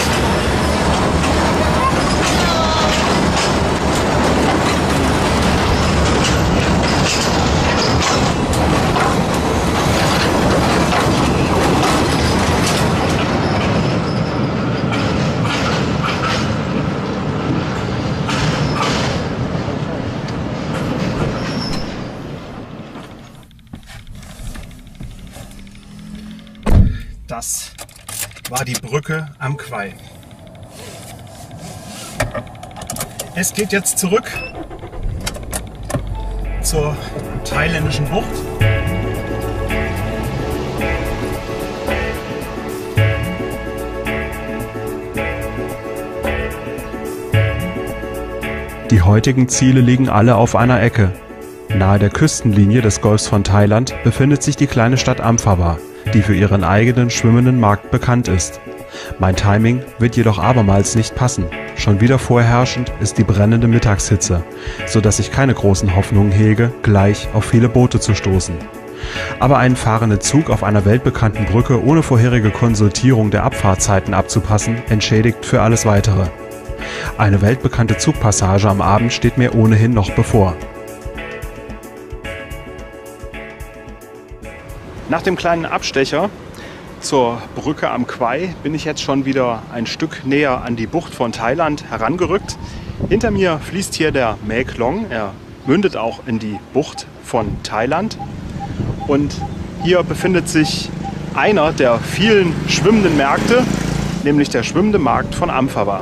Das war die Brücke am Quai. Es geht jetzt zurück zur thailändischen Bucht. Die heutigen Ziele liegen alle auf einer Ecke. Nahe der Küstenlinie des Golfs von Thailand befindet sich die kleine Stadt Amphawa, die für ihren eigenen schwimmenden Markt bekannt ist. Mein Timing wird jedoch abermals nicht passen. Schon wieder vorherrschend ist die brennende Mittagshitze, sodass ich keine großen Hoffnungen hege, gleich auf viele Boote zu stoßen. Aber einen fahrenden Zug auf einer weltbekannten Brücke ohne vorherige Konsultierung der Abfahrtzeiten abzupassen, entschädigt für alles Weitere. Eine weltbekannte Zugpassage am Abend steht mir ohnehin noch bevor. Nach dem kleinen Abstecher zur Brücke am Quai bin ich jetzt schon wieder ein Stück näher an die Bucht von Thailand herangerückt. Hinter mir fließt hier der Mae Klong. Er mündet auch in die Bucht von Thailand. Und hier befindet sich einer der vielen schwimmenden Märkte, nämlich der schwimmende Markt von Amphawa.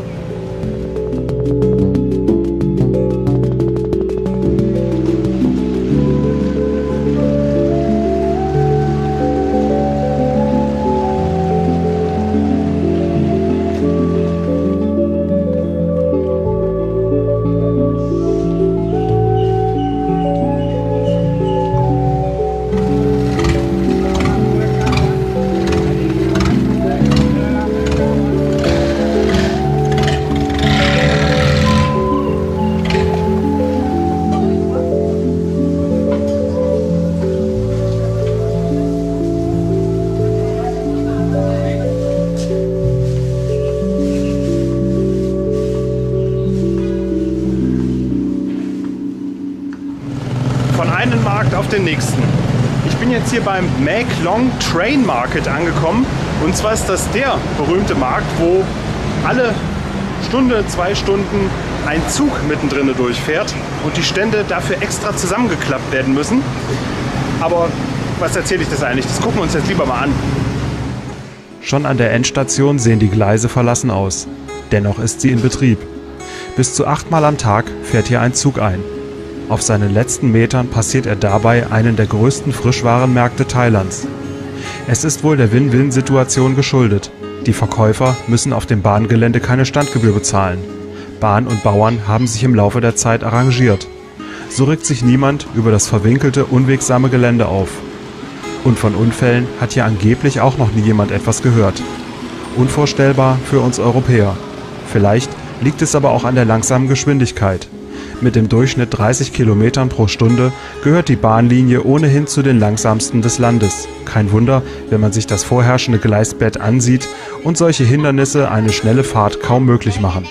Ich bin jetzt hier beim Mae Klong Train Market angekommen. Und zwar ist das der berühmte Markt, wo alle Stunde, 2 Stunden ein Zug mittendrin durchfährt und die Stände dafür extra zusammengeklappt werden müssen. Aber was erzähle ich das eigentlich? Das gucken wir uns jetzt lieber mal an. Schon an der Endstation sehen die Gleise verlassen aus. Dennoch ist sie in Betrieb. Bis zu 8-mal am Tag fährt hier ein Zug ein. Auf seinen letzten Metern passiert er dabei einen der größten Frischwarenmärkte Thailands. Es ist wohl der Win-Win-Situation geschuldet. Die Verkäufer müssen auf dem Bahngelände keine Standgebühr bezahlen. Bahn und Bauern haben sich im Laufe der Zeit arrangiert. So regt sich niemand über das verwinkelte, unwegsame Gelände auf. Und von Unfällen hat hier angeblich auch noch nie jemand etwas gehört. Unvorstellbar für uns Europäer. Vielleicht liegt es aber auch an der langsamen Geschwindigkeit. Mit dem Durchschnitt 30 Kilometern pro Stunde gehört die Bahnlinie ohnehin zu den langsamsten des Landes. Kein Wunder, wenn man sich das vorherrschende Gleisbett ansieht und solche Hindernisse eine schnelle Fahrt kaum möglich machen.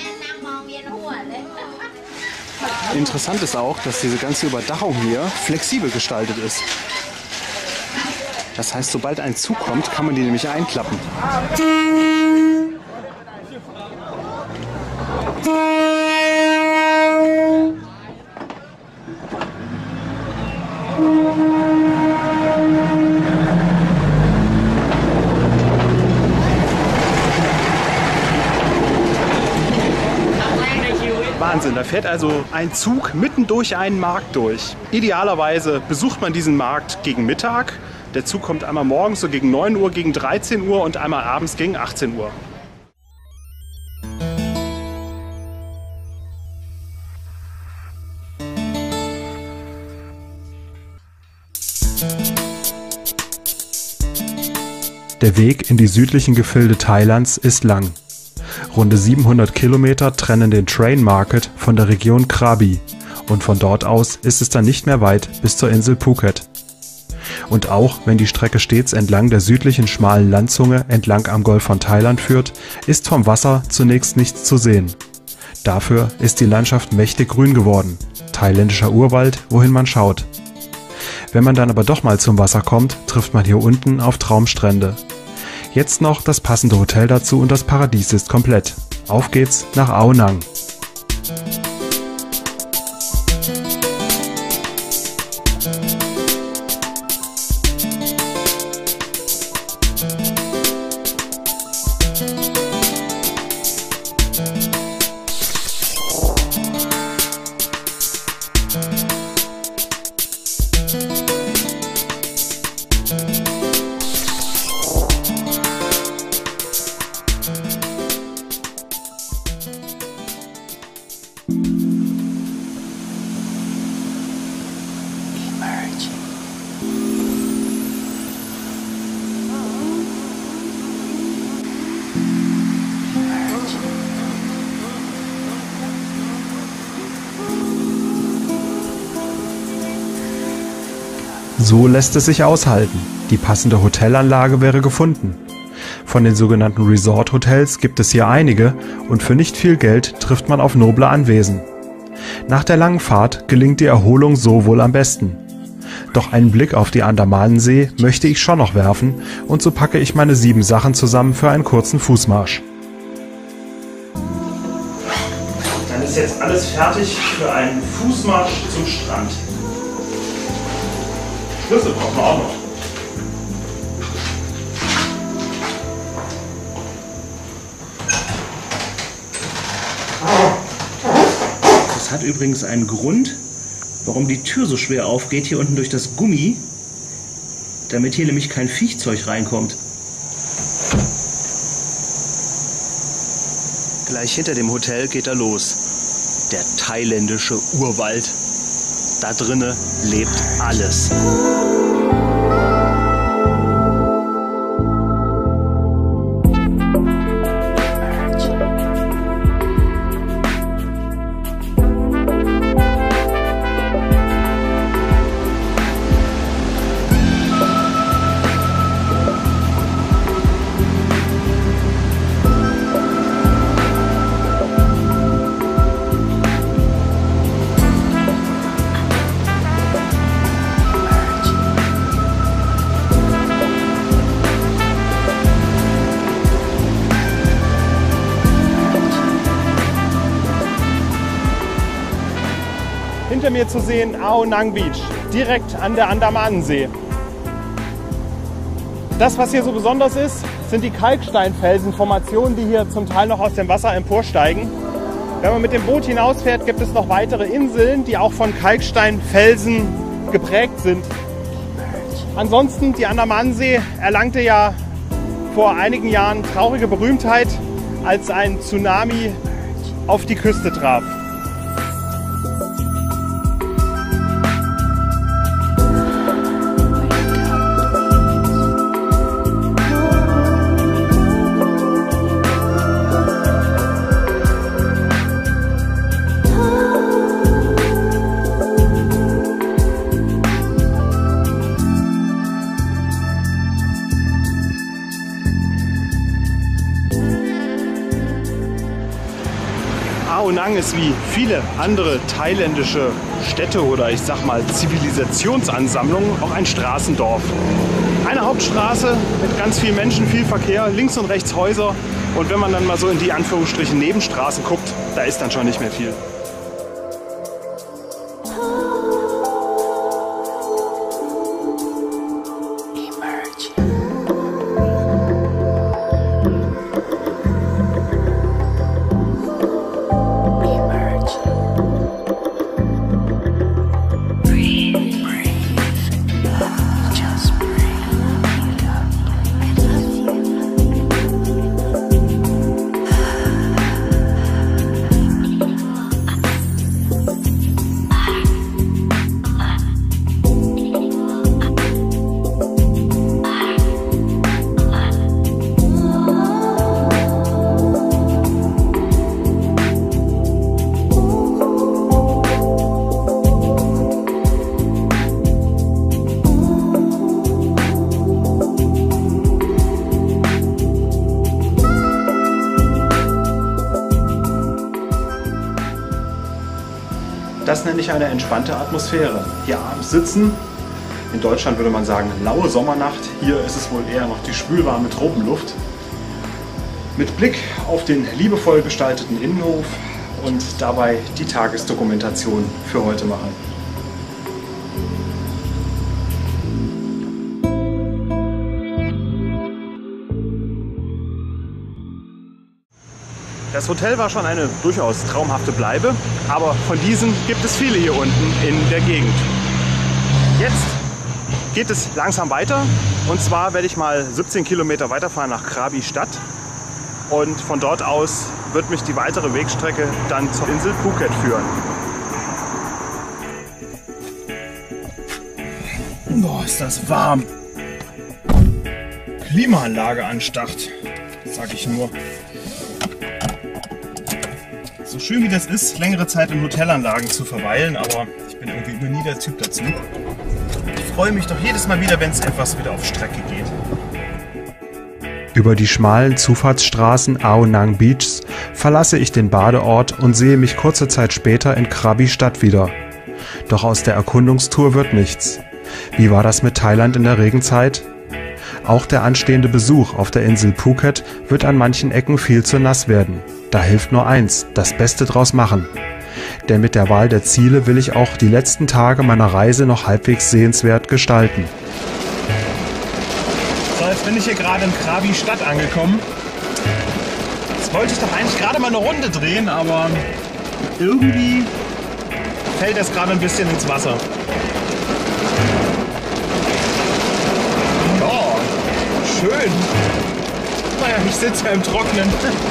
Interessant ist auch, dass diese ganze Überdachung hier flexibel gestaltet ist. Das heißt, sobald ein Zug kommt, kann man die nämlich einklappen. Wahnsinn, da fährt also ein Zug mitten durch einen Markt durch. Idealerweise besucht man diesen Markt gegen Mittag. Der Zug kommt einmal morgens so gegen 9 Uhr, gegen 13 Uhr und einmal abends gegen 18 Uhr. Der Weg in die südlichen Gefilde Thailands ist lang. Runde 700 Kilometer trennen den Train Market von der Region Krabi und von dort aus ist es dann nicht mehr weit bis zur Insel Phuket. Und auch wenn die Strecke stets entlang der südlichen schmalen Landzunge entlang am Golf von Thailand führt, ist vom Wasser zunächst nichts zu sehen. Dafür ist die Landschaft mächtig grün geworden, thailändischer Urwald, wohin man schaut. Wenn man dann aber doch mal zum Wasser kommt, trifft man hier unten auf Traumstrände. Jetzt noch das passende Hotel dazu und das Paradies ist komplett. Auf geht's nach Ao Nang. So lässt es sich aushalten. Die passende Hotelanlage wäre gefunden. Von den sogenannten Resort-Hotels gibt es hier einige und für nicht viel Geld trifft man auf noble Anwesen. Nach der langen Fahrt gelingt die Erholung so wohl am besten. Doch einen Blick auf die Andamanensee möchte ich schon noch werfen und so packe ich meine 7 Sachen zusammen für einen kurzen Fußmarsch. Dann ist jetzt alles fertig für einen Fußmarsch zum Strand. Schlüssel brauchen wir auch noch. Das hat übrigens einen Grund, warum die Tür so schwer aufgeht, hier unten durch das Gummi, damit hier nämlich kein Viechzeug reinkommt. Gleich hinter dem Hotel geht er los. Der thailändische Urwald. Da drinne lebt alles. hinter mir zu sehen Ao Nang Beach, direkt an der Andamanensee. Das, was hier so besonders ist, sind die Kalksteinfelsenformationen, die hier zum Teil noch aus dem Wasser emporsteigen. Wenn man mit dem Boot hinausfährt, gibt es noch weitere Inseln, die auch von Kalksteinfelsen geprägt sind. Ansonsten, die Andamansee erlangte ja vor einigen Jahren traurige Berühmtheit, als ein Tsunami auf die Küste traf. Ao Nang ist wie viele andere thailändische Städte oder ich sag mal Zivilisationsansammlungen auch ein Straßendorf. Eine Hauptstraße mit ganz vielen Menschen, viel Verkehr, links und rechts Häuser und wenn man dann mal so in die Anführungsstrichen Nebenstraßen guckt, da ist dann schon nicht mehr viel. Das nenne ich eine entspannte Atmosphäre. Hier abends sitzen, in Deutschland würde man sagen laue Sommernacht, hier ist es wohl eher noch die schwülwarme Tropenluft. Mit Blick auf den liebevoll gestalteten Innenhof und dabei die Tagesdokumentation für heute machen. Das Hotel war schon eine durchaus traumhafte Bleibe, aber von diesen gibt es viele hier unten in der Gegend. Jetzt geht es langsam weiter und zwar werde ich mal 17 Kilometer weiterfahren nach Krabi Stadt und von dort aus wird mich die weitere Wegstrecke dann zur Insel Phuket führen. Boah, ist das warm! Klimaanlage anstacht, sag ich nur. So schön wie das ist, längere Zeit in Hotelanlagen zu verweilen, aber ich bin irgendwie nie der Typ dazu. Ich freue mich doch jedes Mal wieder, wenn es etwas wieder auf Strecke geht. Über die schmalen Zufahrtsstraßen Ao Nang Beachs verlasse ich den Badeort und sehe mich kurze Zeit später in Krabi Stadt wieder. Doch aus der Erkundungstour wird nichts. Wie war das mit Thailand in der Regenzeit? Auch der anstehende Besuch auf der Insel Phuket wird an manchen Ecken viel zu nass werden. Da hilft nur eins, das Beste draus machen. Denn mit der Wahl der Ziele will ich auch die letzten Tage meiner Reise noch halbwegs sehenswert gestalten. So, jetzt bin ich hier gerade in Krabi Stadt angekommen. Jetzt wollte ich doch eigentlich gerade mal eine Runde drehen, aber irgendwie fällt das gerade ein bisschen ins Wasser. Oh, schön. Naja, ich sitze ja im Trockenen.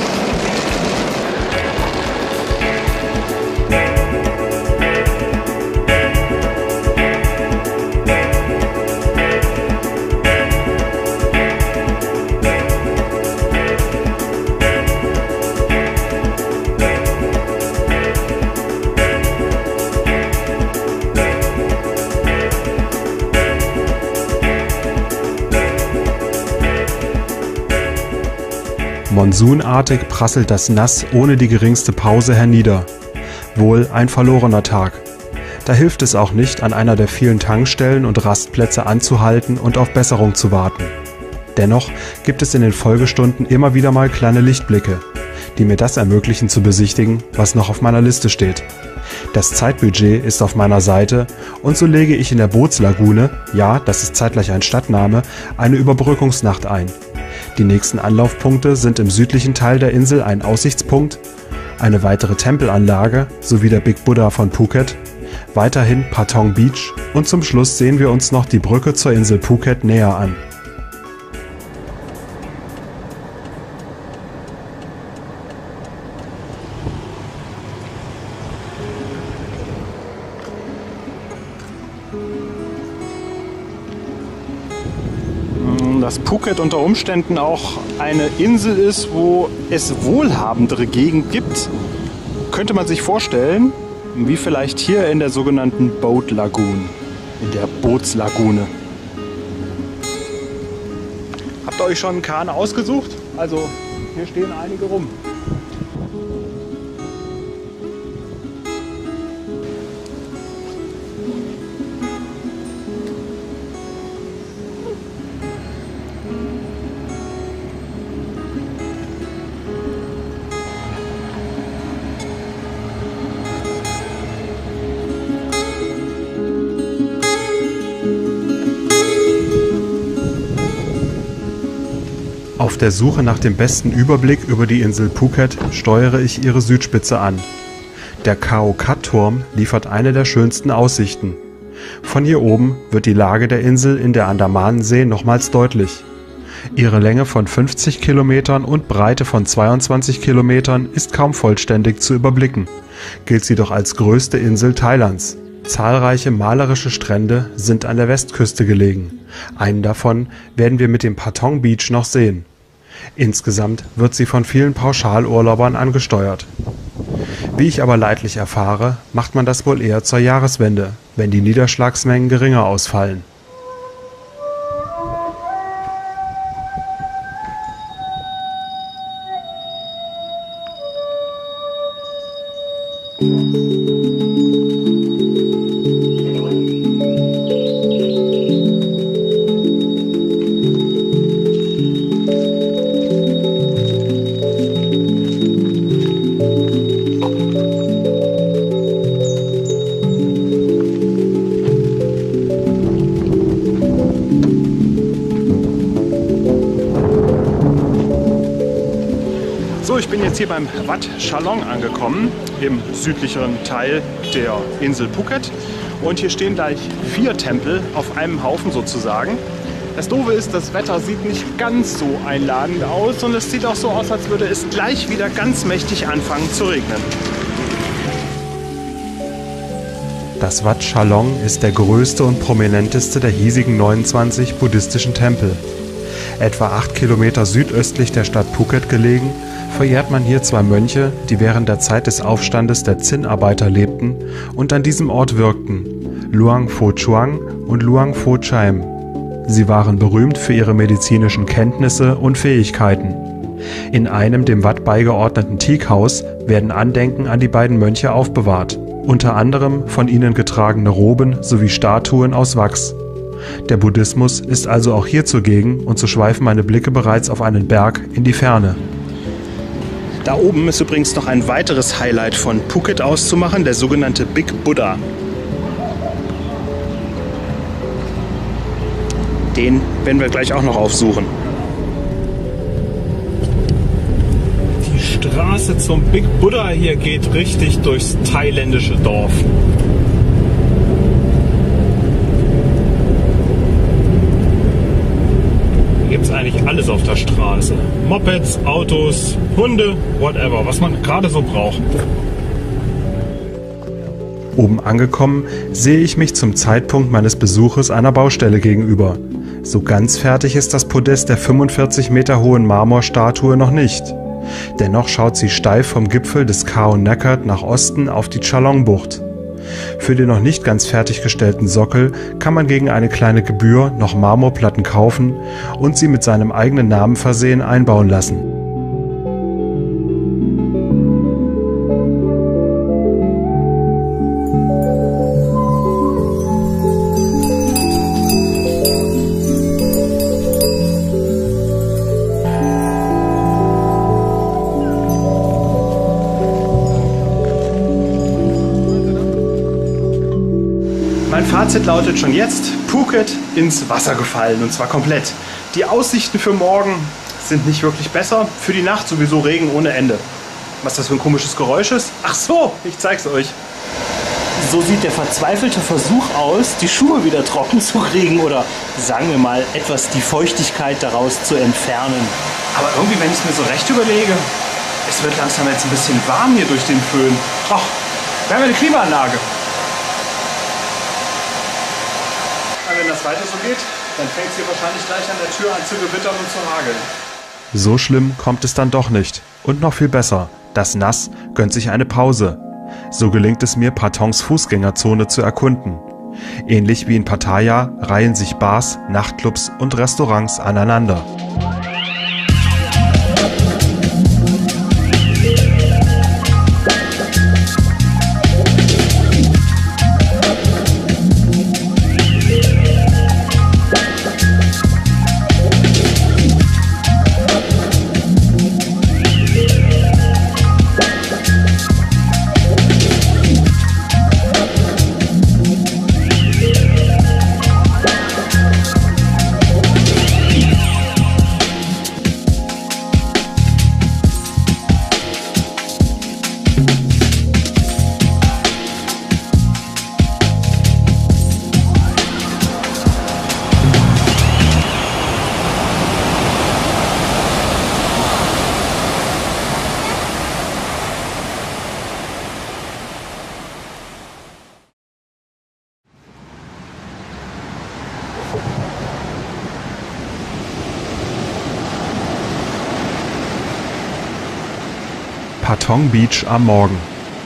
Monsunartig prasselt das Nass ohne die geringste Pause hernieder. Wohl ein verlorener Tag. Da hilft es auch nicht, an einer der vielen Tankstellen und Rastplätze anzuhalten und auf Besserung zu warten. Dennoch gibt es in den Folgestunden immer wieder mal kleine Lichtblicke, die mir das ermöglichen zu besichtigen, was noch auf meiner Liste steht. Das Zeitbudget ist auf meiner Seite und so lege ich in der Bootslagune, ja, das ist zeitgleich ein Stadtname, eine Überbrückungsnacht ein. Die nächsten Anlaufpunkte sind im südlichen Teil der Insel ein Aussichtspunkt, eine weitere Tempelanlage sowie der Big Buddha von Phuket, weiterhin Patong Beach und zum Schluss sehen wir uns noch die Brücke zur Insel Phuket näher an. Dass Phuket unter Umständen auch eine Insel ist, wo es wohlhabendere Gegend gibt, könnte man sich vorstellen, wie vielleicht hier in der sogenannten Boat Lagoon, in der Bootslagune. Habt ihr euch schon einen Kahn ausgesucht? Also hier stehen einige rum. Auf der Suche nach dem besten Überblick über die Insel Phuket steuere ich ihre Südspitze an. Der Khao-Khat-Turm liefert eine der schönsten Aussichten. Von hier oben wird die Lage der Insel in der Andamanensee nochmals deutlich. Ihre Länge von 50 Kilometern und Breite von 22 Kilometern ist kaum vollständig zu überblicken, gilt sie doch als größte Insel Thailands. Zahlreiche malerische Strände sind an der Westküste gelegen. Einen davon werden wir mit dem Patong Beach noch sehen. Insgesamt wird sie von vielen Pauschalurlaubern angesteuert. Wie ich aber leidlich erfahre, macht man das wohl eher zur Jahreswende, wenn die Niederschlagsmengen geringer ausfallen. So, ich bin jetzt hier beim Wat Chalong angekommen, im südlicheren Teil der Insel Phuket. Und hier stehen gleich 4 Tempel auf einem Haufen sozusagen. Das Doofe ist, das Wetter sieht nicht ganz so einladend aus und es sieht auch so aus, als würde es gleich wieder ganz mächtig anfangen zu regnen. Das Wat Chalong ist der größte und prominenteste der hiesigen 29 buddhistischen Tempel. Etwa 8 Kilometer südöstlich der Stadt Phuket gelegen, verehrt man hier 2 Mönche, die während der Zeit des Aufstandes der Zinnarbeiter lebten und an diesem Ort wirkten, Luang Pho Chuang und Luang Pho Chaim. Sie waren berühmt für ihre medizinischen Kenntnisse und Fähigkeiten. In einem dem Wat beigeordneten Teakhaus werden Andenken an die beiden Mönche aufbewahrt, unter anderem von ihnen getragene Roben sowie Statuen aus Wachs. Der Buddhismus ist also auch hier zugegen und so schweifen meine Blicke bereits auf einen Berg in die Ferne. Da oben ist übrigens noch ein weiteres Highlight von Phuket auszumachen, der sogenannte Big Buddha. Den werden wir gleich auch noch aufsuchen. Die Straße zum Big Buddha hier geht richtig durchs thailändische Dorf. Hier gibt es eigentlich alles auf der Straße. Mopeds, Autos, Hunde, whatever, was man gerade so braucht. Oben angekommen, sehe ich mich zum Zeitpunkt meines Besuches einer Baustelle gegenüber. So ganz fertig ist das Podest der 45 Meter hohen Marmorstatue noch nicht. Dennoch schaut sie steif vom Gipfel des Khao Nakhat nach Osten auf die Chalong-Bucht. Für den noch nicht ganz fertiggestellten Sockel kann man gegen eine kleine Gebühr noch Marmorplatten kaufen und sie mit seinem eigenen Namen versehen einbauen lassen. Fazit lautet schon jetzt: Phuket ins Wasser gefallen, und zwar komplett. Die Aussichten für morgen sind nicht wirklich besser. Für die Nacht sowieso Regen ohne Ende. Was das für ein komisches Geräusch ist? Ach so, ich zeig's euch. So sieht der verzweifelte Versuch aus, die Schuhe wieder trocken zu kriegen oder sagen wir mal etwas die Feuchtigkeit daraus zu entfernen. Aber irgendwie, wenn ich es mir so recht überlege, es wird langsam jetzt ein bisschen warm hier durch den Föhn. Ach, wir haben eine Klimaanlage. Aber wenn das weiter so geht, dann fängt es hier wahrscheinlich gleich an der Tür an zu gewittern und zu hageln. So schlimm kommt es dann doch nicht. Und noch viel besser, das Nass gönnt sich eine Pause. So gelingt es mir, Pattons Fußgängerzone zu erkunden. Ähnlich wie in Pattaya reihen sich Bars, Nachtclubs und Restaurants aneinander. Patong Beach am Morgen.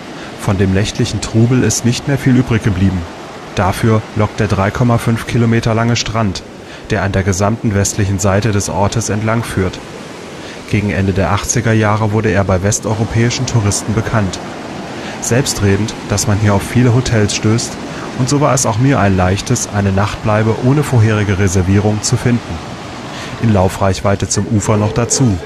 Von dem nächtlichen Trubel ist nicht mehr viel übrig geblieben. Dafür lockt der 3,5 Kilometer lange Strand, der an der gesamten westlichen Seite des Ortes entlang führt. Gegen Ende der 80er Jahre wurde er bei westeuropäischen Touristen bekannt. Selbstredend, dass man hier auf viele Hotels stößt, und so war es auch mir ein leichtes, eine Nachtbleibe ohne vorherige Reservierung zu finden. In Laufreichweite zum Ufer noch dazu.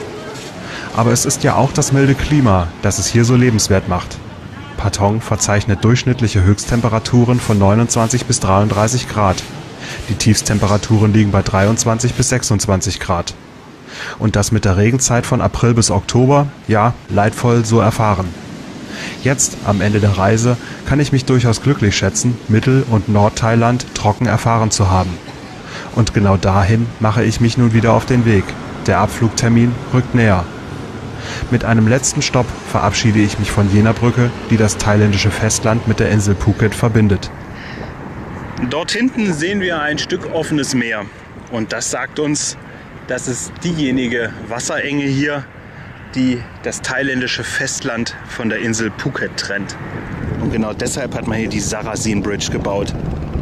Aber es ist ja auch das milde Klima, das es hier so lebenswert macht. Patong verzeichnet durchschnittliche Höchsttemperaturen von 29 bis 33 Grad. Die Tiefstemperaturen liegen bei 23 bis 26 Grad. Und das mit der Regenzeit von April bis Oktober, ja, leidvoll so erfahren. Jetzt, am Ende der Reise, kann ich mich durchaus glücklich schätzen, Mittel- und Nordthailand trocken erfahren zu haben. Und genau dahin mache ich mich nun wieder auf den Weg. Der Abflugtermin rückt näher. Mit einem letzten Stopp verabschiede ich mich von jener Brücke, die das thailändische Festland mit der Insel Phuket verbindet. Dort hinten sehen wir ein Stück offenes Meer. Und das sagt uns, dass es diejenige Wasserenge hier, die das thailändische Festland von der Insel Phuket trennt. Und genau deshalb hat man hier die Sarasin Bridge gebaut.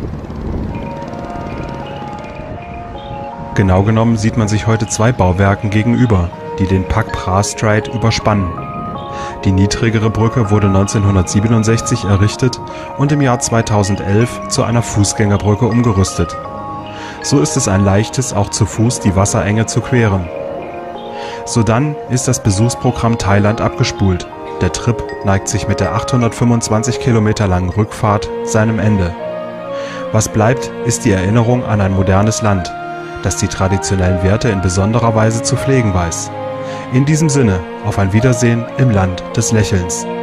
Genau genommen sieht man sich heute zwei Bauwerken gegenüber, die den Pak Phra Strait überspannen. Die niedrigere Brücke wurde 1967 errichtet und im Jahr 2011 zu einer Fußgängerbrücke umgerüstet. So ist es ein leichtes, auch zu Fuß die Wasserenge zu queren. Sodann ist das Besuchsprogramm Thailand abgespult. Der Trip neigt sich mit der 825 Kilometer langen Rückfahrt seinem Ende. Was bleibt, ist die Erinnerung an ein modernes Land, das die traditionellen Werte in besonderer Weise zu pflegen weiß. In diesem Sinne, auf ein Wiedersehen im Land des Lächelns.